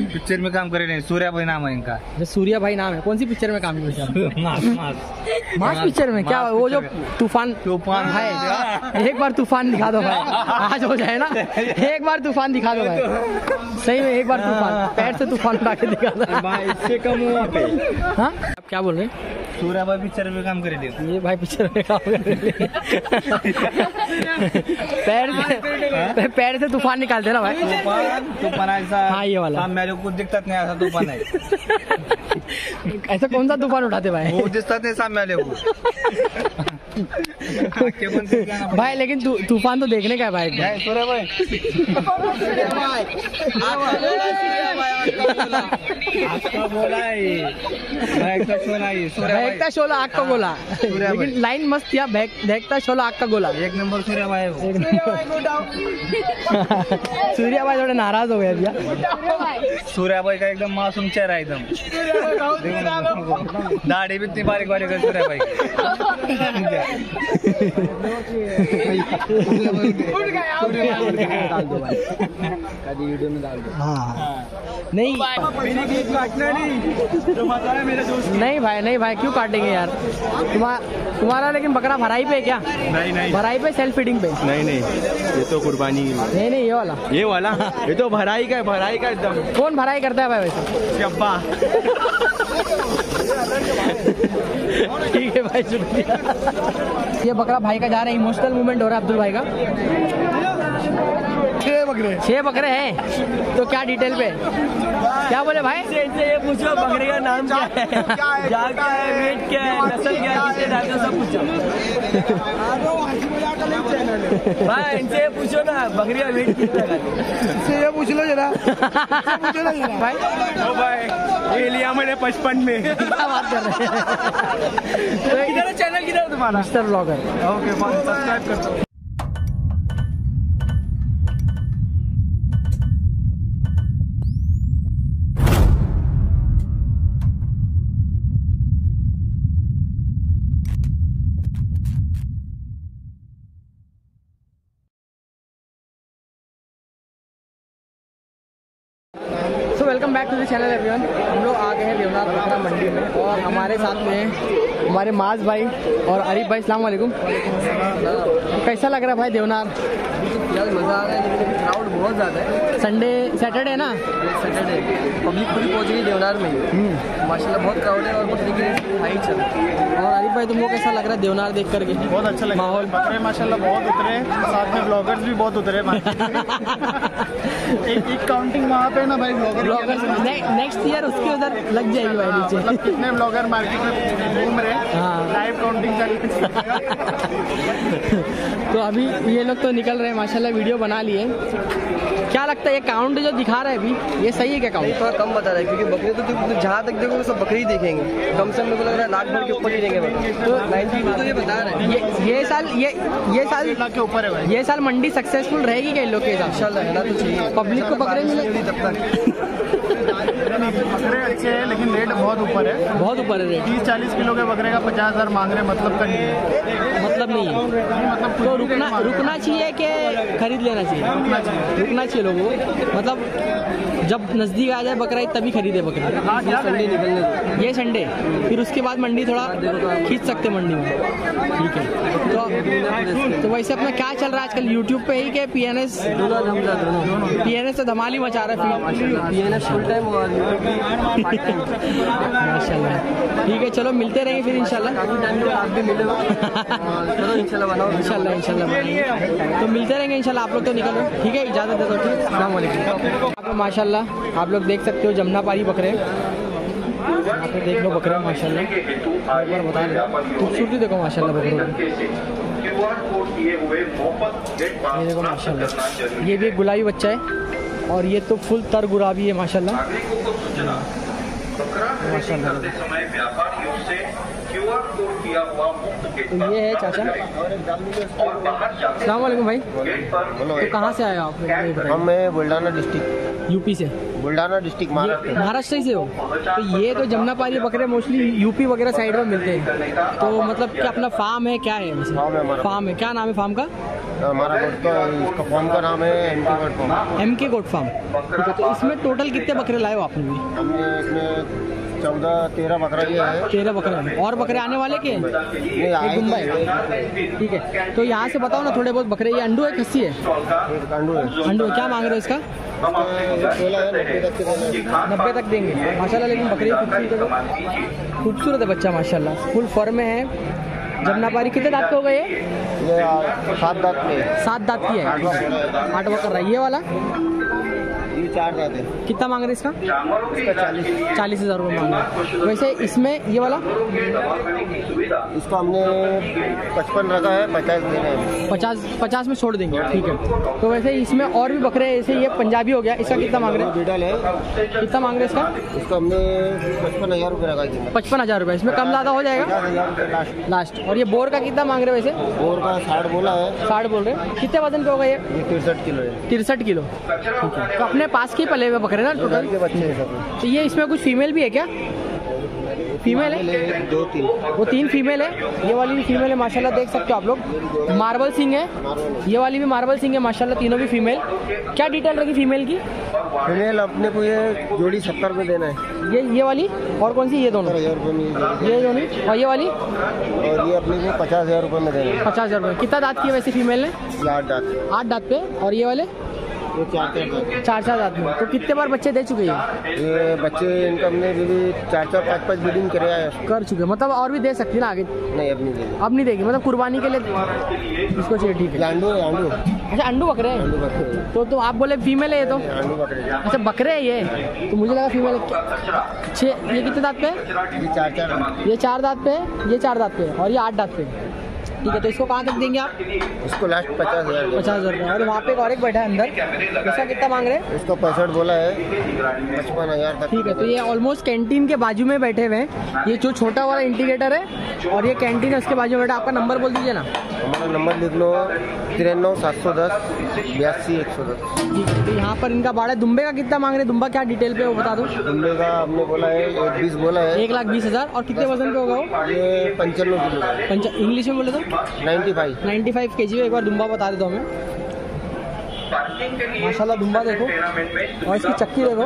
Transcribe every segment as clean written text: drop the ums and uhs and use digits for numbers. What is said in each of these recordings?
Picture में काम करे नहीं, सूर्या भाई नाम है इनका। सूर्या भाई नाम है, कौन सी पिक्चर में काम किया? मास पिक्चर में क्या? वो जो तूफान भाई, एक बार तूफान दिखा दो भाई, आज हो जाए ना। एक बार तूफान दिखा दो भाई, सही में एक बार तूफान, पैर से तूफान उठा के दिखा दो भाई, इससे कम हुआ पे। हाँ आप क्या बोल रहे हैं? सूर्या भाई पिक्चर में काम करे, ये भाई पिक्चर में काम कर पैर से तूफान निकालते ना भाई। तूफान ऐसा, हाँ ये वाला मेरे को दिखता नहीं, ऐसा तूफान है। ऐसा कौन सा तूफान उठाते भाई? वो दिखता नहीं सामने को भाई, लेकिन तूफान तो देखने का है भाई। सूर्या भाई आपका बोला भैगता शोला आग का गोला, लेकिन लाइन मस्त किया, भैगता शोला आग का गोला। एक नंबर सूर्या भाई। सूर्या भाई थोड़े नाराज हो गए भैया। सूर्या भाई का एकदम मासूम चेहरा, एकदम दाढ़ी भी इतनी बारीक बारीक है सूर्या भाई। नहीं नहीं भाई, नहीं भाई, क्यों काटेंगे यार? तुम्हारा लेकिन बकरा भराई पे है क्या? नहीं भराई पे, सेल्फ फीडिंग पे? नहीं, ये तो कुर्बानी की। नहीं ये वाला ये तो भराई का है, भराई का एकदम। कौन भराई करता है भाई वैसे? अब्बा। ठीक है भाई, शुक्रिया। ये बकरा भाई का जा रहा है, इमोशनल मूवमेंट हो रहा है अब्दुल भाई का। 6 बकरे हैं, तो क्या डिटेल पे क्या बोले भाई? इनसे ये पूछो बकरे का नाम क्या है, जात क्या है, वेट क्या है, नस्ल क्या है, कितने दांत है, सब पूछो भाई। इनसे ये पूछो ना बकरी का वेट कितना है, इससे ये पूछ लो जरा। भाई ये लिया मैंने 55 में। क्या बात कर रहे हैं? किधर है चैनल, किधर है तुम्हारा? Mister blogger. ओके, सब्सक्राइब कर दो। So welcome back to the channel everyone. हम लोग आ गए हैं देवनार बकरा मंडी में, और हमारे साथ में हैं हमारे माज भाई और अरीफ भाई। अस्सलाम वालेकुम। कैसा लग रहा है भाई देवनार? यार मजा आ रहा है, लेकिन क्राउड बहुत ज़्यादा है। सैटरडे ना, सैटरडे पब्लिक पूरी पहुँच गई देवनार में। माशाल्लाह बहुत क्राउड है और बकरी की हाई चल रही है। और अरीफ भाई तुमको कैसा लग रहा है देवनार देख करके? बहुत अच्छा लगा, माहौल बकरे माशाल्लाह बहुत उतरे, साथ में ब्लॉगर्स भी बहुत उतरे। एक काउंटिंग वहाँ पे ना भाई, ब्लॉगर नेक्स्ट ईयर उसके उधर लग जाएगी भाई नीचे। मतलब कितने ब्लॉगर मार्केट में घूम रहे हैं, लाइव काउंटिंग चल रही। तो अभी ये लोग तो निकल रहे हैं माशाल्लाह, वीडियो बना लिए। क्या लगता है ये काउंट जो दिखा रहा है अभी, ये सही है क्या काउंट? थोड़ा कम बता रहा है, क्योंकि बकरी तो जहाँ तक देखोगे सब बकरी देखेंगे, कम से कम मुझे लग रहा है लाख भर के ऊपर ही देंगे बकरी। तो 92 तो ये बता रहे हैं। ये साल लाख के ऊपर है भाई। ये साल मंडी सक्सेसफुल रहेगी क्या इन लोग के हिसाब? इंशाल्लाह रहना तो चाहिए, पब्लिक को बकरे मिले तब तक। बकरे अच्छे हैं, लेकिन रेट बहुत ऊपर है, बहुत ऊपर है रेट। 30-40 किलो के बकरे का 50,000 मांग रहे, मतलब का नहीं है। मतलब नहीं है, मतलब तो रुकना चाहिए कि खरीद लेना चाहिए? रुकना चाहिए लोगों को, मतलब जब नजदीक आ जाए बकरा तभी खरीदे बकरे। संडे निकलने ये संडे, फिर उसके बाद मंडी थोड़ा खींच सकते मंडी में। ठीक है, तो वैसे अपना क्या चल रहा है आजकल यूट्यूब पे ही के PNS? PNS तो धमाल ही मचा रहा है। PNS फुल टाइम हुआ माशाल्लाह। ठीक है, चलो मिलते रहेंगे फिर इंशाल्लाह। आप भी मिले इंशाल्लाह बनाओ, इंशाल्लाह तो मिलते रहेंगे इंशाल्लाह। आप लोग तो निकलो, ठीक है, इजाज़त दे दो। ठीक, अस्सलाम वालेकुम। आप माशाल्लाह आप लोग देख सकते हो जमुनापारी बकरे, यहाँ पे देख लो बकरे माशाल्लाह। एक बार बता दो, खूबसूरती देखो माशाल्लाह बकरों की। ये देखो माशाल्लाह, ये भी एक गुलाबी बच्चा है, और ये तो फुल तर गुलाबी है माशाल्लाह। माशाल्लाह तो ये है चाचा। अस्सलाम वालेकुम भाई। तो कहाँ से आए आप? मैं बुल्ढाना डिस्ट्रिक्ट, यूपी से। बुल्ढाना डिस्ट्रिक्ट महाराष्ट्र से हो? तो ये तो जमुनापारी बकरे मोस्टली यूपी वगैरह साइड में मिलते हैं, तो मतलब क्या अपना फार्म है क्या है? फार्म है। क्या नाम है फार्म का? हमारा गोट का इसका फॉर्म का नाम है MK goat farm. MK goat farm. ठीक है, तो इसमें टोटल कितने बकरे लाए हो आपने? हमने इसमें 14-13 बकरा ये है। 13 बकरे हैं। और बकरे आने वाले के? नहीं एक आए दुम्बा है। ठीक है, तो यहाँ से बताओ ना थोड़े बहुत बकरे। ये अंडू है खस्सी है? एक गांडू है। अंडू है। क्या मांग रहे हो इसका? 90 तक देंगे माशाल्लाह। लेकिन बकरी खूबसूरत है बच्चा माशाल्लाह, फुल फॉर्म में है। जमनापारी कितने दांत के हो गए? ये 7 दांत के। 7 दांत की है। 8वां कर रहा है। ये वाला ये 4 दांत है। कितना मांग रहे इसका? इसका 40,000 रुपये मांग रहे। वैसे इसमें ये वाला इसको हमने 55 रखा है, 50 देना है। 50 में छोड़ देंगे। ठीक है, तो वैसे इसमें और भी बकरे हैं, जैसे ये पंजाबी हो गया, इसका कितना मांग रहे हैं? बीटल है। कितना मांग रहे हैं इसका? इसको हमने 55,000 रुपये रखा है। 55,000 रुपये। इसमें कम ज़्यादा हो जाएगा 50,000 रुपये लास्ट। और ये बोर का कितना मांग रहे हैं वैसे? और का 60 बोला है। 60 बोल रहे हैं। कितने वजन के हो गए ये? 63 किलो है। 63 किलो। ठीक है, तो अपने पास के पले हुए बकरे ना टोटल के बच्चे हैं सब। तो ये इसमें कुछ फीमेल भी है क्या? फीमेल है? 2-3 वो 3 फीमेल है। ये वाली भी फीमेल है माशाल्लाह, देख सकते हो आप लोग। मार्बल सिंह है, ये वाली भी मार्बल सिंह है माशाल्लाह, तीनों भी फीमेल। क्या डिटेल रखी फीमेल की? फीमेल अपने को ये जोड़ी 70 में देना है। ये वाली और कौन सी? ये दोनों? 70,000 रुपये में ये दोनों। और ये वाली? और ये अपने को 50,000 रुपये में देना है। 50,000 रुपये। कितना दांत की है वैसे फीमेल ने? 8 दांत। 8 दांत पे। और ये वाले? ये 4-4 दांत। 4 दांत में। तो कितने बार बच्चे दे चुके हैं? ये बच्चे इनका हमने भी 4-4, 5-5 ब्रीडिंग कराया है। कर चुके, मतलब और भी दे सकती है ना आगे? नहीं अब नहीं देंगे। अब नहीं देगी, मतलब कुर्बानी के लिए इसको चाहिए। ठीक है। आंडू है। आंडू अच्छा, अंडू बकरे हैं। आंडू बकरे। तो आप बोले फीमेल है ये तो? आंडू बकरे। अच्छा, बकरे है ये, तो मुझे लगा फीमेल है। 6। ये कितने दांत पे है? ये 4-4। ये 4 दांत पे है, ये 4 दांत पे है, और ये 8 दांत पे है। ठीक है, तो इसको कहाँ तक देंगे आप? इसको लास्ट 50,000। 50,000 रुपये। और वहाँ पे एक और एक बैठा है अंदर, इसका कितना मांग रहे हैं? इसको 65 बोला है, 55,000 तक। ठीक है, तो ये ऑलमोस्ट कैंटीन के बाजू में बैठे हुए हैं। ये जो छोटा वाला इंडिकेटर है और ये कैंटीन है, उसके बाजू में बैठा। आपका नंबर बोल दीजिए ना। हमारा नंबर लिख लो 93 710 82 110। ठीक है, तो यहाँ पर इनका बाड़ा। दुम्बे का कितना मांग रहे हैं? दुम्बा क्या डिटेल पे वो बता दो। दुम्बे का हमने बोला है 120 बोला है। 1,20,000। और कितने वजन पे होगा वो? ये 95 किलो है। इंग्लिश में बोले तो 95 kg। एक बार दुम्बा बता देता हूँ मैं। माशाल्लाह दुम्बा देखो, और इसकी चक्की देखो।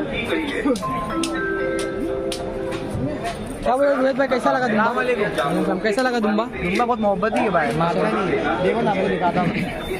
क्या बोले रोहित भाई, कैसा लगा दुम्बा? कैसा लगा दुम्बा? दुम्बा बहुत मोहब्बती है भाई, मारता नहीं है। देखो ना, मैं दिखाता हूँ।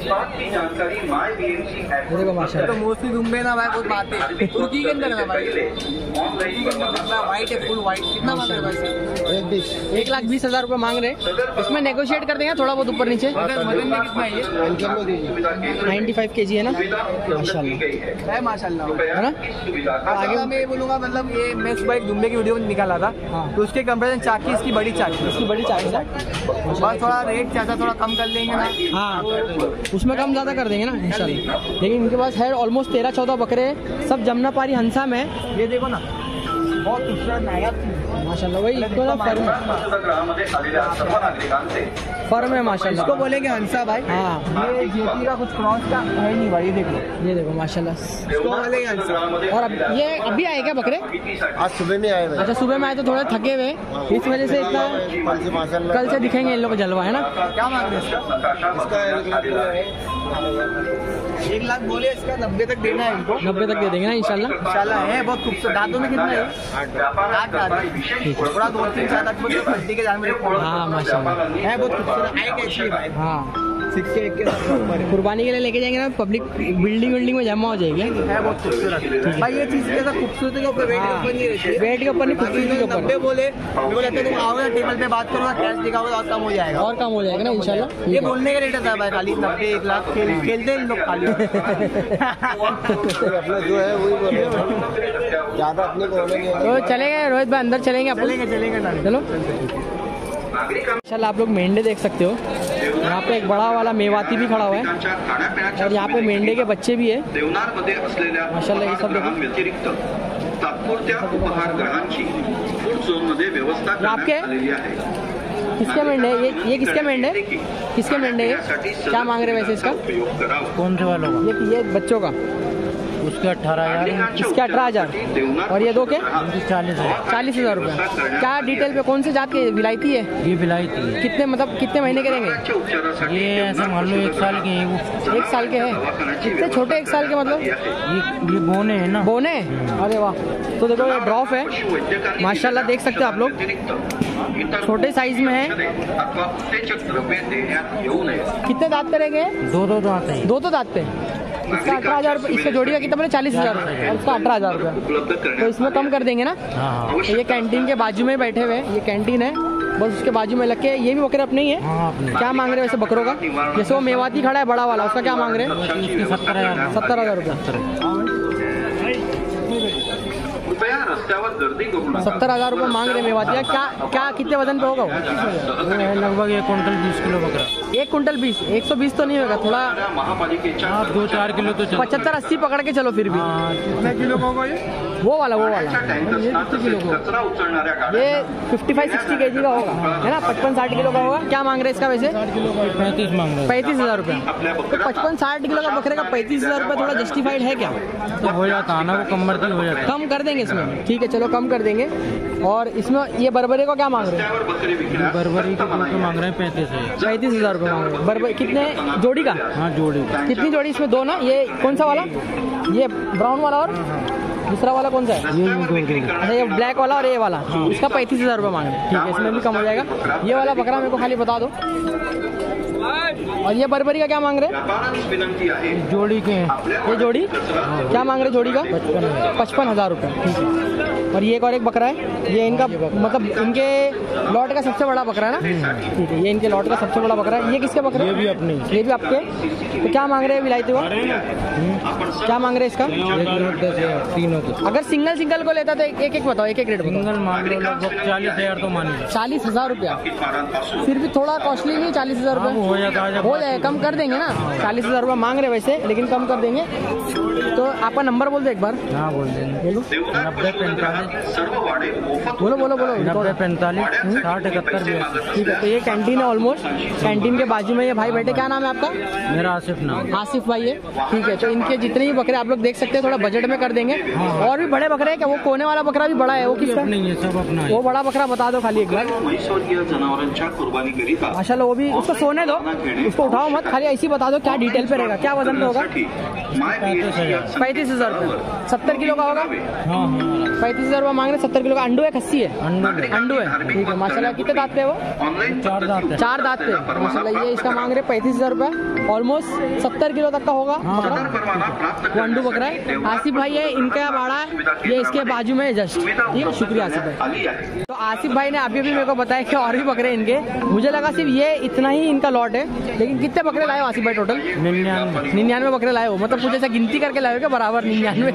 देखो माशाल्लाह। तो मोस्टली दुम्बे ना भाई बहुत बातें तुर्की के अंदर ना भाई, व्हाइट है, फुल व्हाइट। कितना मांग रहे हैं भाई? 1,20,000 रुपये मांग रहे हैं। इसमें नेगोशिएट कर देंगे थोड़ा बहुत ऊपर नीचे। वजन में कितना है ये? 95 kg है ना माशाल्लाह, है माशाल्लाह, है ना। आगे मैं ये बोलूंगा, मतलब ये मैं सुबह एक दुम्बे की वीडियो निकाला था, तो उसके कंपेरिजन चाकी इसकी बड़ी चाकी, इसकी बड़ी चाकी बस थोड़ा रेट चाचा थोड़ा कम कर लेंगे ना। हाँ, उसमें कम ज़्यादा कर देंगे ना इंशाल्लाह। लेकिन इनके पास है ऑलमोस्ट 13-14 बकरे हैं, सब जमनापारी हंसा में है। ये देखो ना, बहुत खूबसूरत नायाब माशाल्लाह। वही इसको ना फर्म है माशाल्लाह। इसको बोलेंगे हंसा भाई। हाँ, ये जेपी का कुछ क्रॉस का है नहीं भाई, ये देखो माशाल्लाह। इसको बोलेंगे हंसा। और ये अभी आए क्या बकरे? आज सुबह में आए। अच्छा, सुबह में आए तो थोड़े थके हुए, इस वजह से इतना। कल से माशाल्लाह, कल से दिखेंगे इन लोग को जलवा, है ना। क्या मांग रहे हैं इसका 1 लाख बोले, इसका 90 तक देना है इनको। 90 तक दे देंगे ना इंशाल्लाह। इंशाल्लाह है बहुत खूबसूरत। दांतों में कितना है? 8 दांत। थोड़ा 2-3-4 दांत बोले हड्डी के जान में। हाँ माशाल्लाह, है बहुत खूबसूरत। आई कैसी है भाई? हाँ, सिक्के एक के साथ कुर्बानी के लिए लेके जाएंगे ना, पब्लिक बिल्डिंग में जमा हो जाएगी। है बहुत खूबसूरत भाई। ये चीज कैसा खूबसूरती के ऊपर, वेट के ऊपर नहीं रहती है। वेट के ऊपर नहीं, खूबसूरती के ऊपर। 90 बोले, मेरे को लगता है तुम आओगे टेबल पे बात करोगे, कैश दिखाओगे और कम हो जाएगा। और कम हो जाएगा ना इंशाल्लाह। ये बोलने का रेट है भाई, खाली 90 1 लाख खेलते हैं लोग खाली। अपना जो है वही बोले, ज्यादा अपने को होने नहीं। तो चलेंगे रोहित भाई, अंदर चलेंगे अपन। चलेंगे ना, चलो। इंशाल्लाह आप लोग मेंढे देख सकते हो। यहाँ पे एक बड़ा वाला मेवाती भी खड़ा हुआ है, और यहाँ पे मेंढे के बच्चे भी है माशाल्लाह। ये सब देखो, तात्पुरत्या उपहारगृहांची फूड झोन मध्ये व्यवस्था आपके करण्यात आलेली आहे। किसके मेंढे है? ये किसके मेंढे? किसके मेंढे है? क्या मांग रहे हैं वैसे इसका? उपयोग करावा। कौन से वालों ये बच्चों का उसके 18,000, इसके 18,000 और ये दो के 40,000। 40,000 रुपये। क्या डिटेल पे कौन से जात के विलायती है? ये विलायती है। कितने मतलब कितने महीने के रहेंगे? ये ऐसा मान लो 1 साल के हैं वो। 1 साल के हैं? कितने छोटे 1 साल के मतलब? ये बोने है ना। बोने? अरे वाह। तो देखो ये ड्रॉप है माशाल्लाह, देख सकते हो आप लोग, छोटे साइज में है। कितने दांत पे रहेंगे? 2 दांत हैं। 2 दांत पे। इसका 18,000 रुपये, इसका जोड़ी का कितना बोले? 40,000 रुपये और इसका 18,000 रुपये। तो इसमें कम कर देंगे ना? हाँ। तो ये कैंटीन के बाजू में बैठे हुए, ये कैंटीन है बस उसके बाजू में लग के। ये भी बकरे अपने ही है? हाँ, अपने। क्या मांग रहे हैं वैसे बकरों का? जैसे वो मेवाती खड़ा है बड़ा वाला, उसका क्या मांग रहे हैं? 70,000। 70,000 रुपये। 70,000 रुपये मांग रहे मेवाती। क्या कितने वजन पे होगा वो? लगभग 1 कुंटल 20 किलो बकरा। 1 कुंटल 20, 120 तो नहीं होगा, थोड़ा 2-4 किलो तो 75-80 पकड़ के चलो फिर भी। कितने किलो का होगा ये? वो वाला ये 50 किलो का, ये 55-60 kg का होगा है ना? 55-60 किलो का होगा। क्या मांग रहे हैं इसका वैसे? 35 मांग रहे हैं। 35,000 रुपये। तो 55-60 किलो का बकरे का 35,000 रुपये थोड़ा जस्टिफाइड है क्या? तो हो जाता है ना, वो कम मर्दी हो जाता है। कम कर देंगे इसमें, ठीक है चलो कम कर देंगे। और इसमें ये बरबरे को क्या मांग रहे हैं? बरबरी के तो मांग रहे हैं 35,000। 35,000 रुपये मांग रहे हैं। बरबरी कितने जोड़ी का? हाँ, जोड़ी का। कितनी जोड़ी इसमें? 2 ना? ये कौन सा वाला? ये ब्राउन वाला और दूसरा वाला कौन सा है? ये अच्छा, ये ब्लैक वाला और ये वाला। इसका 35,000 रुपये मांग रहे हैं, ठीक है इसमें भी कम हो जाएगा। ये वाला बकरा मेरे को खाली बता दो। और ये बरबरी का क्या मांग रहे हैं? जोड़ी के हैं। ये जोड़ी क्या मांग रहे? जोड़ी का 55,000 रुपये, ठीक है। और ये एक और एक बकरा है, ये इनका मतलब इनके लॉट का सबसे बड़ा बकरा है ना? ठीक है, ये इनके लॉट का सबसे बड़ा बकरा है। ये किसके बकरे? ये भी अपने। ये भी आपके? तो क्या मांग रहे हैं विलायती को? क्या मांग रहे हैं इसका? 3 होते। अगर सिंगल को लेता तो एक बताओ, एक रेट बताओ। सिंगल मान लो लगभग 40,000 तो मानिए। 40,000 रुपया फिर भी थोड़ा कॉस्टली नहीं? 40,000 रुपये हो जाता है, हो जाए, कम कर देंगे ना। 40,000 रुपये मांग रहे वैसे, लेकिन कम कर देंगे। तो आपका नंबर बोल दो एक बार। हाँ, बोल देंगे। बोलो 90-45 बोलो बोलो बोलो 90-45 60-71। ठीक है। तो ये कैंटीन है ऑलमोस्ट, कैंटीन के बाजू में ये भाई बैठे। क्या नाम है आपका? मेरा आसिफ नाम। आसिफ भाई है, ठीक है। तो इनके जितने भी बकरे आप लोग देख सकते हैं, थोड़ा बजट में कर देंगे। और भी बड़े बकरे हैं क्या? वो कोने वाला बकरा भी बड़ा है, वो किसका? नहीं है, सब अपना है। वो बड़ा बकरा बता दो खाली एक बार। माशाल्लाह, वो भी उसको सोने दो, उसको उठाओ मत, खाली ऐसी बता दो क्या डिटेल पे रहेगा, क्या वजन पे होगा? 35,000 रुपये। 70 किलो का होगा? हाँ। 35,000 रुपये मांग रहे। 70 किलो का अंडू है, खस्सी है? अंडू है, ठीक है माशाल्लाह। कितने दांत पे है वो? 4 दांत है। 4 दांत पे माशाल्लाह। ये इसका मांग रहे 35,000 रुपये। ऑलमोस्ट 70 किलो तक का होगा बकरा। वो अंडू बकरा है। आसिफ भाई है, इनका बाड़ा है, ये इसके बाजू में जस्ट। ठीक है, शुक्रिया आसिफ भाई। तो आसिफ भाई ने अभी मेरे को बताया कि और भी बकरे इनके, मुझे लगा सिर्फ ये इतना ही इनका लॉट है, लेकिन कितने बकरे लाए हो आसिफ भाई टोटल? 99 बकरे लाए हो। मतलब कुछ ऐसा गिनती करके लाए हो क्या? बराबर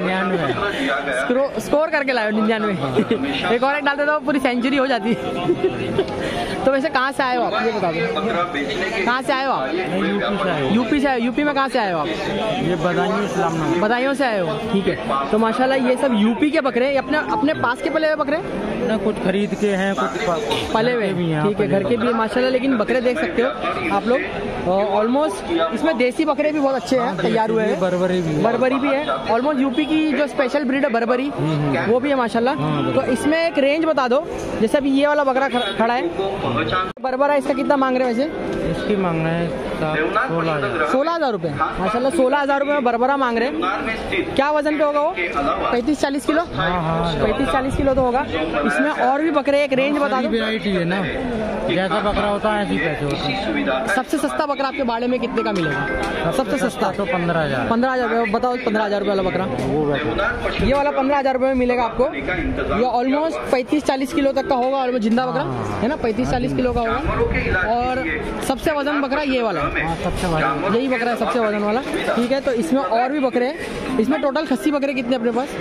99 स्कोर करके लाए हो 99। एक और एक डालते तो पूरी सेंचुरी हो जाती। तो वैसे कहाँ से आए हो आप, ये बता दो। कहाँ से आए हो आप? यूपी से आए। यूपी में कहाँ से आए हो आप? ये बदायूं इस्लाम बदायूं से आए हो, ठीक है। तो माशाल्लाह ये सब यूपी के बकरे, अपने पास के पले हुए बकरे ना, कुछ खरीद के हैं, कुछ पले हुए भी हैं, ठीक है, घर के भी माशाल्लाह। लेकिन बकरे देख सकते हो आप लोग, ऑलमोस्ट इसमें देसी बकरे भी बहुत अच्छे हैं, तैयार हुए हैं। बरबरी भी है। ऑलमोस्ट यूपी की जो स्पेशल ब्रीड है बरबरी, वो भी है माशाल्लाह। तो इसमें एक रेंज बता दो, जैसे अभी ये वाला बकरा खड़ा है बरबरा, इसका कितना मांग रहे हैं वैसे? इसकी मांग रहे हैं 16,000 रुपये माशाल्लाह। 16,000 रुपये में बरबरा मांग रहे हैं। क्या वजन पे होगा वो? 35-40 किलो? 35-40 किलो तो होगा। इसमें और भी बकरे, एक रेंज बता दो। वैरायटी है ना, जैसा बकरा होता है ऐसी पैसे होते हैं। सबसे सस्ता बकरा आपके बाड़े में कितने का मिलेगा? सबसे सस्ता तो 15,000। 15,000 रुपये बताओ। 15,000 रुपये वाला बकरा ये वाला 15,000 रुपये में मिलेगा आपको। ये ऑलमोस्ट 35-40 किलो तक का होगा, ऑलमोस्ट जिंदा बकरा है ना, 35-40 किलो का होगा। और सबसे वजन बकरा ये वाला है, सबसे बड़ा यही बकरा है सबसे वजन वाला, ठीक है। तो इसमें और भी बकरे हैं। इसमें टोटल खस्सी बकरे कितने अपने पास?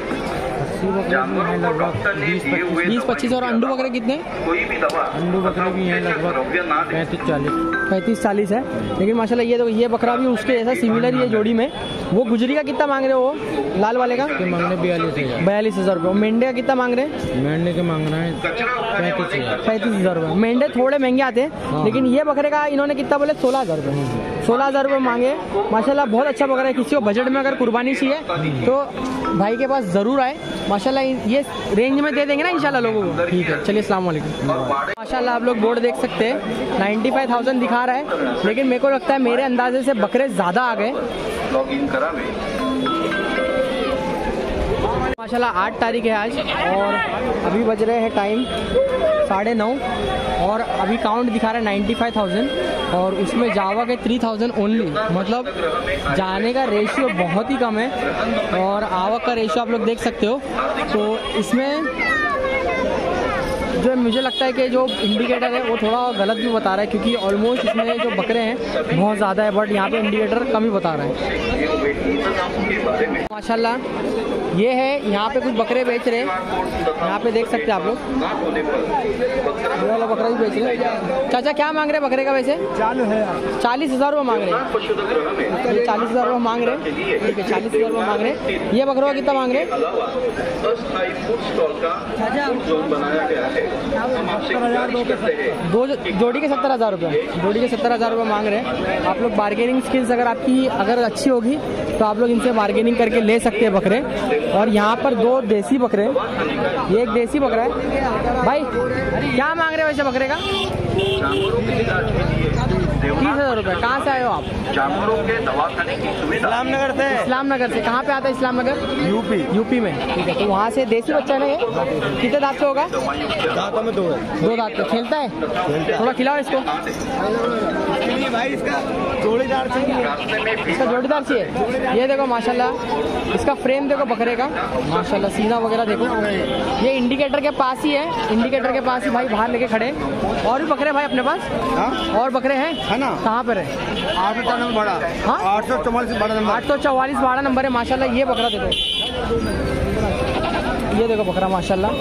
20-25। और अंडू बकरे कितने? अंडू बकरे भी हैं लगभग 35-40 है। लेकिन माशाल्लाह ये तो ये बकरा भी उसके जैसा सिमिलर ही है जोड़ी में। वो गुजरी का कितना मांग रहे हो? वो लाल वाले का मांग रहे 42,000 रुपये। मेंढे का कितना मांग रहे हैं? मेंढे के मांग रहे हैं 35,000 रुपये। मेंढे थोड़े महंगे आते हैं, लेकिन ये बकरे का इन्होंने कितना बोले? 16,000 रुपये। 16,000 रुपये मांगे। माशाल्लाह बहुत अच्छा बकरा है। किसी को बजट में अगर कुर्बानी चाहिए तो भाई के पास ज़रूर आए। माशाल्लाह ये रेंज में दे देंगे ना इंशाल्लाह लोगों को। ठीक है, चलिए अस्सलाम वालेकुम। माशाल्लाह आप लोग बोर्ड देख सकते हैं 95,000 दिखा रहा है, लेकिन मेरे को लगता है मेरे अंदाजे से बकरे ज़्यादा आ गए। माशाल्लाह 8 तारीख है आज और अभी बज रहे हैं टाइम 9:30 और अभी काउंट दिखा रहा है 95,000 और उसमें जावा के 3,000 ओनली। मतलब जाने का रेशियो बहुत ही कम है और आवक का रेशियो आप लोग देख सकते हो। तो इसमें जो मुझे लगता है कि जो इंडिकेटर है वो थोड़ा गलत भी बता रहा है, क्योंकि ऑलमोस्ट इसमें जो बकरे हैं बहुत ज़्यादा है, बट यहाँ पे इंडिकेटर कम ही बता रहा है। माशाल्लाह ये है, यहाँ पे कुछ बकरे बेच रहे हैं, यहाँ पे देख सकते हैं आप लोग। ये वाला बकरा भी बेच रहे हैं। चाचा क्या मांग रहे हैं बकरे का वैसे? 40,000 रुपये मांग रहे हैं। ये 40,000 रुपये मांग रहे हैं। ठीक है, 40,000 रुपये मांग रहे हैं। ये बकरों का कितना मांग रहे हैं? दो जोड़ी के 70,000 रुपये। जोड़ी के 70,000 रुपये मांग रहे हैं। आप लोग बार्गेनिंग स्किल्स अगर आपकी अच्छी होगी तो आप लोग इनसे बार्गेनिंग करके ले सकते हैं बकरे। और यहाँ पर 2 देसी बकरे, ये एक देसी बकरा है। भाई क्या मांग रहे हो वैसे बकरे का? 30,000 रुपये। कहाँ से आए हो आप? इस्लामनगर से। इस्लामनगर से। कहाँ पे आता है इस्लामनगर? यूपी में। ठीक है, तो वहाँ से देसी बच्चा है ना ये? कितने दांत से होगा? दांतों में 2 दांत पे। खेलता है? थोड़ा खिलाओ इसको। भाई इसका जोड़ीदार चाहिए। इसका जोड़ीदार चाहिए। ये देखो माशाल्लाह इसका फ्रेम देखो बकरे का, माशाल्लाह सीना वगैरह देखो। ये इंडिकेटर के पास ही है, इंडिकेटर के पास ही भाई बाहर लेके खड़े। और भी बकरे भाई अपने पास? हाँ? और बकरे हैं ना? कहाँ पर है? 844 बड़ा। हाँ 844 बड़ा नंबर। 844 बड़ा नंबर है। माशाल्लाह ये बकरा देखो, ये देखो बकरा माशाल्लाह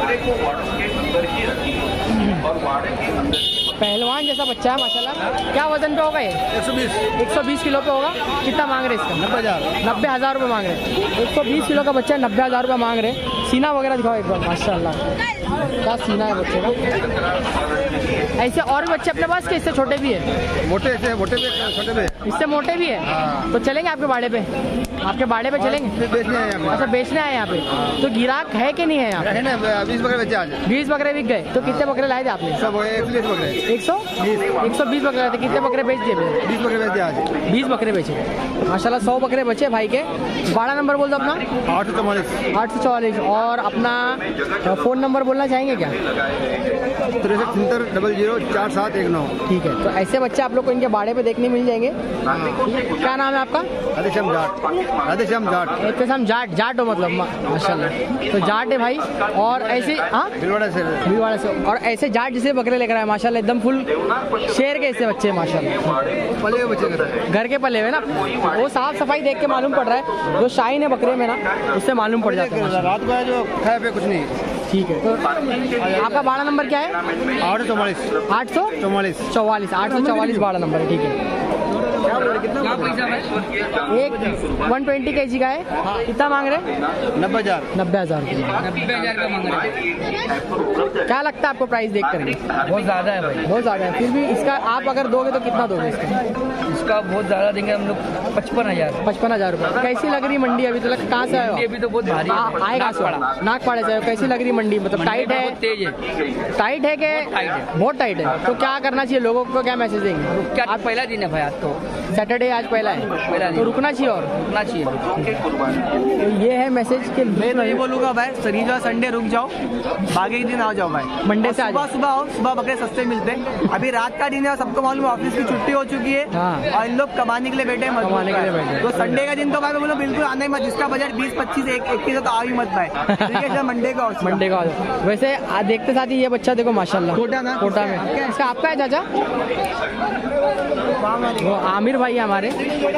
पहलवान जैसा बच्चा है माशाल्लाह। क्या वजन पे होगा ये? 120 किलो पे होगा। कितना मांग रहे इसका? 90,000 रुपये मांग रहे। 120 किलो का बच्चा है, 90,000 रुपये मांग रहे। सीना वगैरह दिखाओ एक बार। माशाल्लाह क्या सीना है बच्चे का। ऐसे और भी बच्चे अपने पास के इससे छोटे भी है? मोटे से मोटे भी, छोटे भी। इससे मोटे भी है। तो चलेंगे आपके बाड़े पे? आपके बाड़े पे चलेंगे? बेचने आए अच्छा बेचने आए यहाँ पे। तो गिराक है कि नहीं है यहाँ पे? 20 बकरे बेचे आज। 20 बकरे बिक गए। तो कितने बकरे लाए थे आपने? 120 बकरे। 120 बकरे लाए थे। कितने बकरे बेच दिए? 20 बकरे बेचे आज। 20 बकरे बेचे माशाल्लाह। 100 बकरे बचे भाई के। बाड़ा नंबर बोल दो अपना। 844। और अपना फ़ोन नंबर बोलना चाहेंगे क्या? 63 004719। ठीक है, तो ऐसे बच्चे आप लोग को इनके बाड़े पे देखने मिल जाएंगे। क्या नाम है आपका? राधेश्याम जाट। जाट हो मतलब माशाल्लाह। तो जाट है भाई। और ऐसे भीलवाड़ा से। और ऐसे जाट जिसे बकरे लेकर आए माशाल्लाह, एकदम फुल शेर के ऐसे बच्चे माशाल्लाह। पले हुए बच्चे घर के पले हुए ना, वो साफ सफाई देख के मालूम पड़ रहा है। जो शाइन है बकरे में ना, उससे मालूम पड़ जाता है। रात को जो खाए पे कुछ नहीं। ठीक है, तो आपका बाड़ा नंबर क्या है? 844 बाड़ा नंबर है। ठीक है, एक 120 kg का है। कितना मांग रहे? 90,000। 90,000 का मांग रहे। क्या लगता है आपको प्राइस देख कर? बहुत ज्यादा है भाई, बहुत ज्यादा है। फिर भी इसका आप अगर दोगे तो कितना दोगे इसका? इसका बहुत ज्यादा देंगे हम लोग। 55,000। 55,000 रुपये। कैसी लग रही मंडी अभी तक? कहाँ से आए हो? अभी तो बहुत भारी है। आएगा नागपाड़ा से। कैसी लग रही मंडी? मतलब टाइट है? तेज है। टाइट है कि बहुत टाइट है? तो क्या करना चाहिए लोगों को? क्या मैसेज देंगे? क्या आज पहला दिन है भाई? आज तो सैटरडे, आज पहला है तो रुकना चाहिए और रुकना चाहिए। तो ये है मैसेज के। मैं तो ये बोलूँगा भाई, शनिवार संडे रुक जाओ, बाकी के दिन आ जाओ भाई। मंडे से सुबह आओ, सुबह बकरे सस्ते मिलते हैं। अभी रात का दिन है, सबको मालूम है, ऑफिस की छुट्टी हो चुकी है। हाँ। और इन लोग कमाने के लिए बैठे हैं। तो संडे का दिन तो भाई बोलो बिल्कुल आने मत। जिसका बजट 20, 25, 21 तो आ ही मत भाई। ठीक है, मंडे का वैसे देखते साथ ही ये बच्चा देखो माशाल्लाह कोटा में। इसका आपका है चाचा? वो आमिर भाई है हमारे।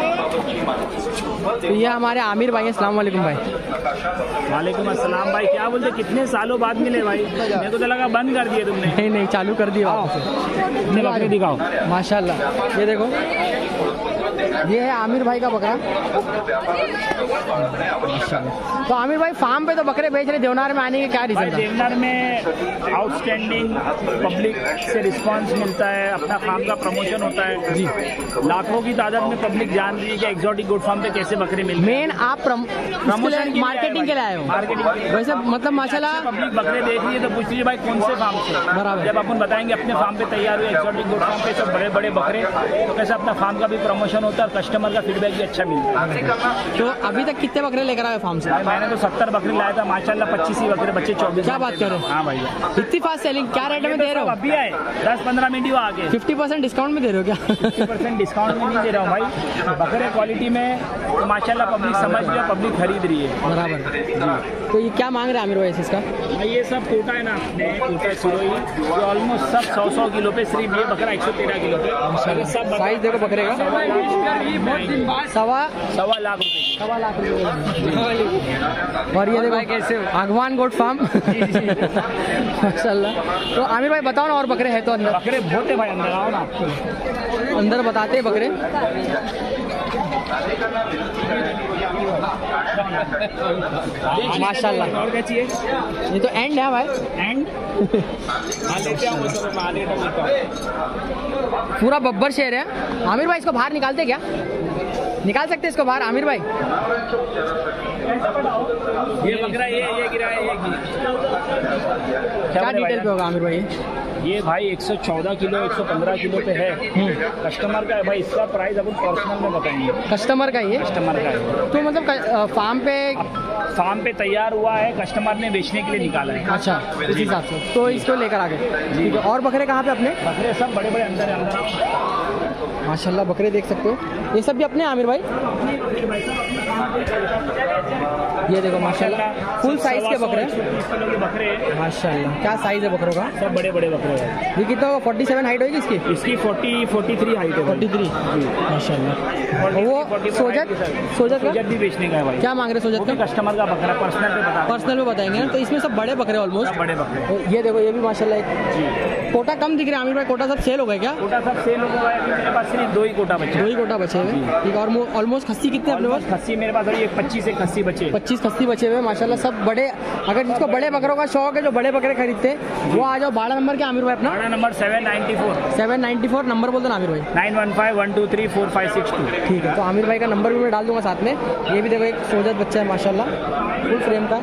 तो ये हमारे आमिर भाई हैं। अस्सलाम वालेकुम भाई। वालेकुम अस्सलाम भाई। क्या बोलते, कितने सालों बाद मिले भाई? मेरे को तो लगा बंद कर दिए तुमने। नहीं चालू कर दिया। बकरे दिखाओ माशाल्लाह। ये देखो ये है आमिर भाई का बकरा। तो आमिर भाई फार्म पे तो बकरे बेच रहे, देवनार में आने के क्या रीजन था? देवनार में आउटस्टैंडिंग पब्लिक से रिस्पांस मिलता है, अपना फार्म का प्रमोशन होता है जी। लाखों की तादाद में पब्लिक जान रही है कि एक्सोटिक गोट फार्म पे कैसे बकरे मिलते हैं। मेन आप प्रमोशन मार्केटिंग के लिए आए हो? मार्केटिंग वैसे मतलब माशाल्लाह पब्लिक बकरे देख रही है तो पूछ लीजिए भाई कौन से फार्म से। बराबर। जब अपन बताएंगे अपने फार्म पे तैयार हुए एक्सोटिक गोट फार्म पे सब बड़े बड़े बकरे, तो कैसे अपना फार्म का भी प्रमोशन होता है और कस्टमर का फीडबैक भी अच्छा मिलता है। तो अभी तक कितने बकरे लेकर आए फार्म से? मैंने तो 70 बकरे लाया था माशाल्लाह, 25 ही बकरे बच्चे 24। क्या बात कर रहे हैं? हाँ भैया, इतनी फास्ट सेलिंग, क्या रेट में दे रहे हो? अभी आए 10-15 मिनट हुआ आगे। 50% डिस्काउंट में दे रहे हो क्या? 50% डिस्काउंट में नहीं दे रहा हूँ भाई, बकरे क्वालिटी में तो माशाल्लाह पब्लिक समझ गया, पब्लिक खरीद रही है। बराबर। तो ये क्या मांग रहे हैं आमिर भाई इसका? ये सब कोटा है ना अपने, कोटा सिरोही, ये ऑलमोस्ट सब 100 किलो पे, सिर्फ ये बकरा 113 किलो पे। सब साइज देखो बकरे का, सवा लाख रुपए। और ये देखो कैसे आगवान गोट फार्म माशाल्लाह। तो आमिर भाई बताओ ना, और बकरे हैं तो अंदर? बकरे बहुत है भाई, अंदर आओ ना, अंदर बताते हैं बकरे। माशाल्लाह। और क्या चाहिए? ये तो एंड है भाई, एंड पूरा बब्बर शेर है। आमिर भाई इसको बाहर निकालते क्या? निकाल सकते हैं इसको बाहर आमिर भाई? ये बकरा ये गिरा है, ये क्या डिटेल पे होगा आमिर भाई? ये भाई 114 किलो 115 किलो पे है। कस्टमर का है भाई, इसका प्राइस अपन पर्सनल में बताएंगे। कस्टमर का ही है? कस्टमर का है। तो मतलब फार्म पे तैयार हुआ है, कस्टमर ने बेचने के लिए निकाला है। अच्छा, इस हिसाब से तो इसको लेकर आ गए। ठीक है। और बकरे कहाँ पे अपने? बकरे सब बड़े बड़े अंदर माशाल्लाह बकरे देख सकते हो, ये सब भी अपने आमिर भाई। ये देखो माशाल्लाह फुल साइज के बकरे माशाल्लाह। क्या साइज है बकरों का? सब बड़े बड़े बकरे हैं। ये कितना 47 हाइट होगी इसकी? इसकी 43 हाइट है। 43 माशाल्लाह। वो सोजत भी बेचने का है भाई। क्या मांग रहे सोजत का? कस्टमर का बकरा पर्सनल में बताएंगे। तो इसमें सब बड़े बकरे ऑलमोस्ट बड़े बकरे। ये देखो ये भी माशाल्लाह। कोटा कम दिख रहे हैं आमिर भाई, कोटा सब सेल हो गए क्या? कोटा सब सेल हो गया है, मेरे पास सिर्फ 2 ही कोटा बचे। 2 ही कोटा बचे हुए। ठीक है। और ऑलमोस्ट खस्सी कितने अपने पास? खस्सी मेरे पास अभी 25 एक खस्सी बचे। 25 खस्सी बचे हुए माशाल्लाह, सब बड़े। अगर जिसको बड़े बकरों का शौक है, जो बड़े बकरे खरीदते हैं, वो आ जाओ। 12 नंबर के आमिर भाई अपना? 12 नंबर 794 नंबर बोल दो ना आमिर भाई। 9151234562। ठीक है। तो आमिर भाई का नंबर भी मैं डाल दूंगा साथ में। ये भी देखो एक सोजत बच्चा है माशाल्लाह, फुल फ्रेम का।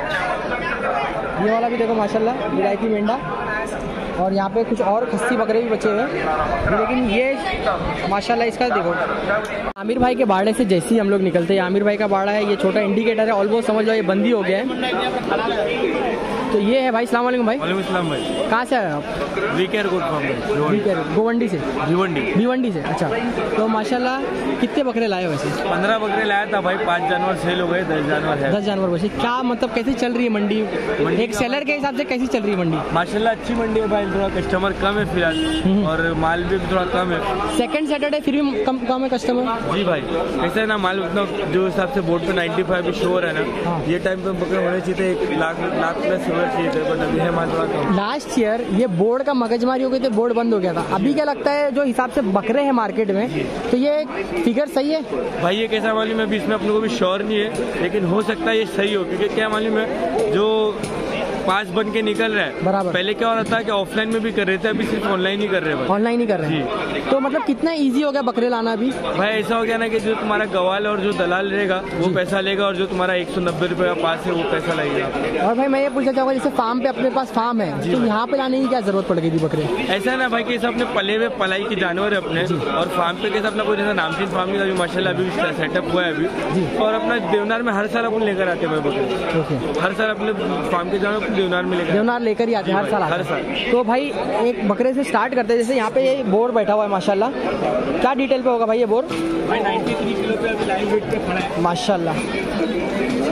ये वाला भी देखो माशाल्लाह, विलायती मेंढा। और यहाँ पे कुछ और खस्सी बकरे भी बचे हुए हैं, लेकिन ये माशाल्लाह इसका देखो। आमिर भाई के बाड़े से जैसे ही हम लोग निकलते हैं, आमिर भाई का बाड़ा है, ये छोटा इंडिकेटर है, ऑलमोस्ट समझ लो ये बंदी हो गया है। तो ये है भाई। सलाम वालेकुम भाई। वालेकुम सलाम भाई। कहाँ से आए आप? We care goat farm. We care Govandi से? भिवंडी से। अच्छा। तो माशाल्लाह कितने बकरे लाए वैसे? 15 बकरे लाया था भाई, 5 जानवर सेल हो गए, 10 जानवर है। 10 जानवर बचे। क्या मतलब कैसे चल रही है मंडी? एक सेलर के हिसाब से कैसी चल रही है मंडी? माशाल्लाह अच्छी मंडी है भाई, थोड़ा कस्टमर कम है फिलहाल, और माल भी थोड़ा कम है। सेकंड सैटरडे फिर भी कम है कस्टमर? जी भाई, ऐसा है ना, माल उतना जो हिसाब से बोर्ड पे 95 श्योर है ना, ये टाइम पे बकरे होने चाहिए, 1 लाख प्लस चाहिए थे, बट अभी है माल थोड़ा कम। लास्ट ईयर ये बोर्ड का मगजमारी हो गई थी, बोर्ड बंद हो गया था। अभी क्या लगता है जो हिसाब से बकरे हैं मार्केट में, तो ये फिगर सही है भाई? ये कैसा मालूम है, अभी इसमें अपने को भी श्योर नहीं है, लेकिन हो सकता है ये सही हो, क्योंकि क्या मालूम है, जो पास बन के निकल रहा है। बराबर। पहले क्या हो रहा था कि ऑफलाइन में भी कर रहे थे, अभी सिर्फ ऑनलाइन ही कर रहे हैं। ऑनलाइन ही कर रहे हैं। तो मतलब कितना इजी हो गया बकरे लाना अभी? भाई ऐसा हो गया ना कि जो तुम्हारा गवाल और जो दलाल रहेगा वो पैसा लेगा, और जो तुम्हारा 190 रुपए का पास है वो पैसा लगेगा। और भाई मैं ये पूछना चाहूँगा, जैसे फार्म पे अपने पास फार्म है, तो यहाँ पे लाने की क्या जरूरत पड़ गई थी बकरे? ऐसा ना भाई कि अपने पले हुए पलाई के जानवर है अपने, और फार्म पे कैसे अपना कोई जैसा नामचीन फार्म नहीं, माशाल्लाह अभी सेटअप हुआ है अभी, और अपना देवनार में हर साल अपन लेकर आते हैं बकरे। हर साल अपने फार्म के जानवर देवनार में लेकर ही आते हैं हर साल। तो भाई एक बकरे से स्टार्ट करते हैं। जैसे यहाँ पे ये बोर बैठा हुआ है माशाल्लाह, क्या डिटेल पे होगा भाई ये बोर? भाई 93 किलो पे अभी लाइव वेट पे खड़ा है माशाल्लाह।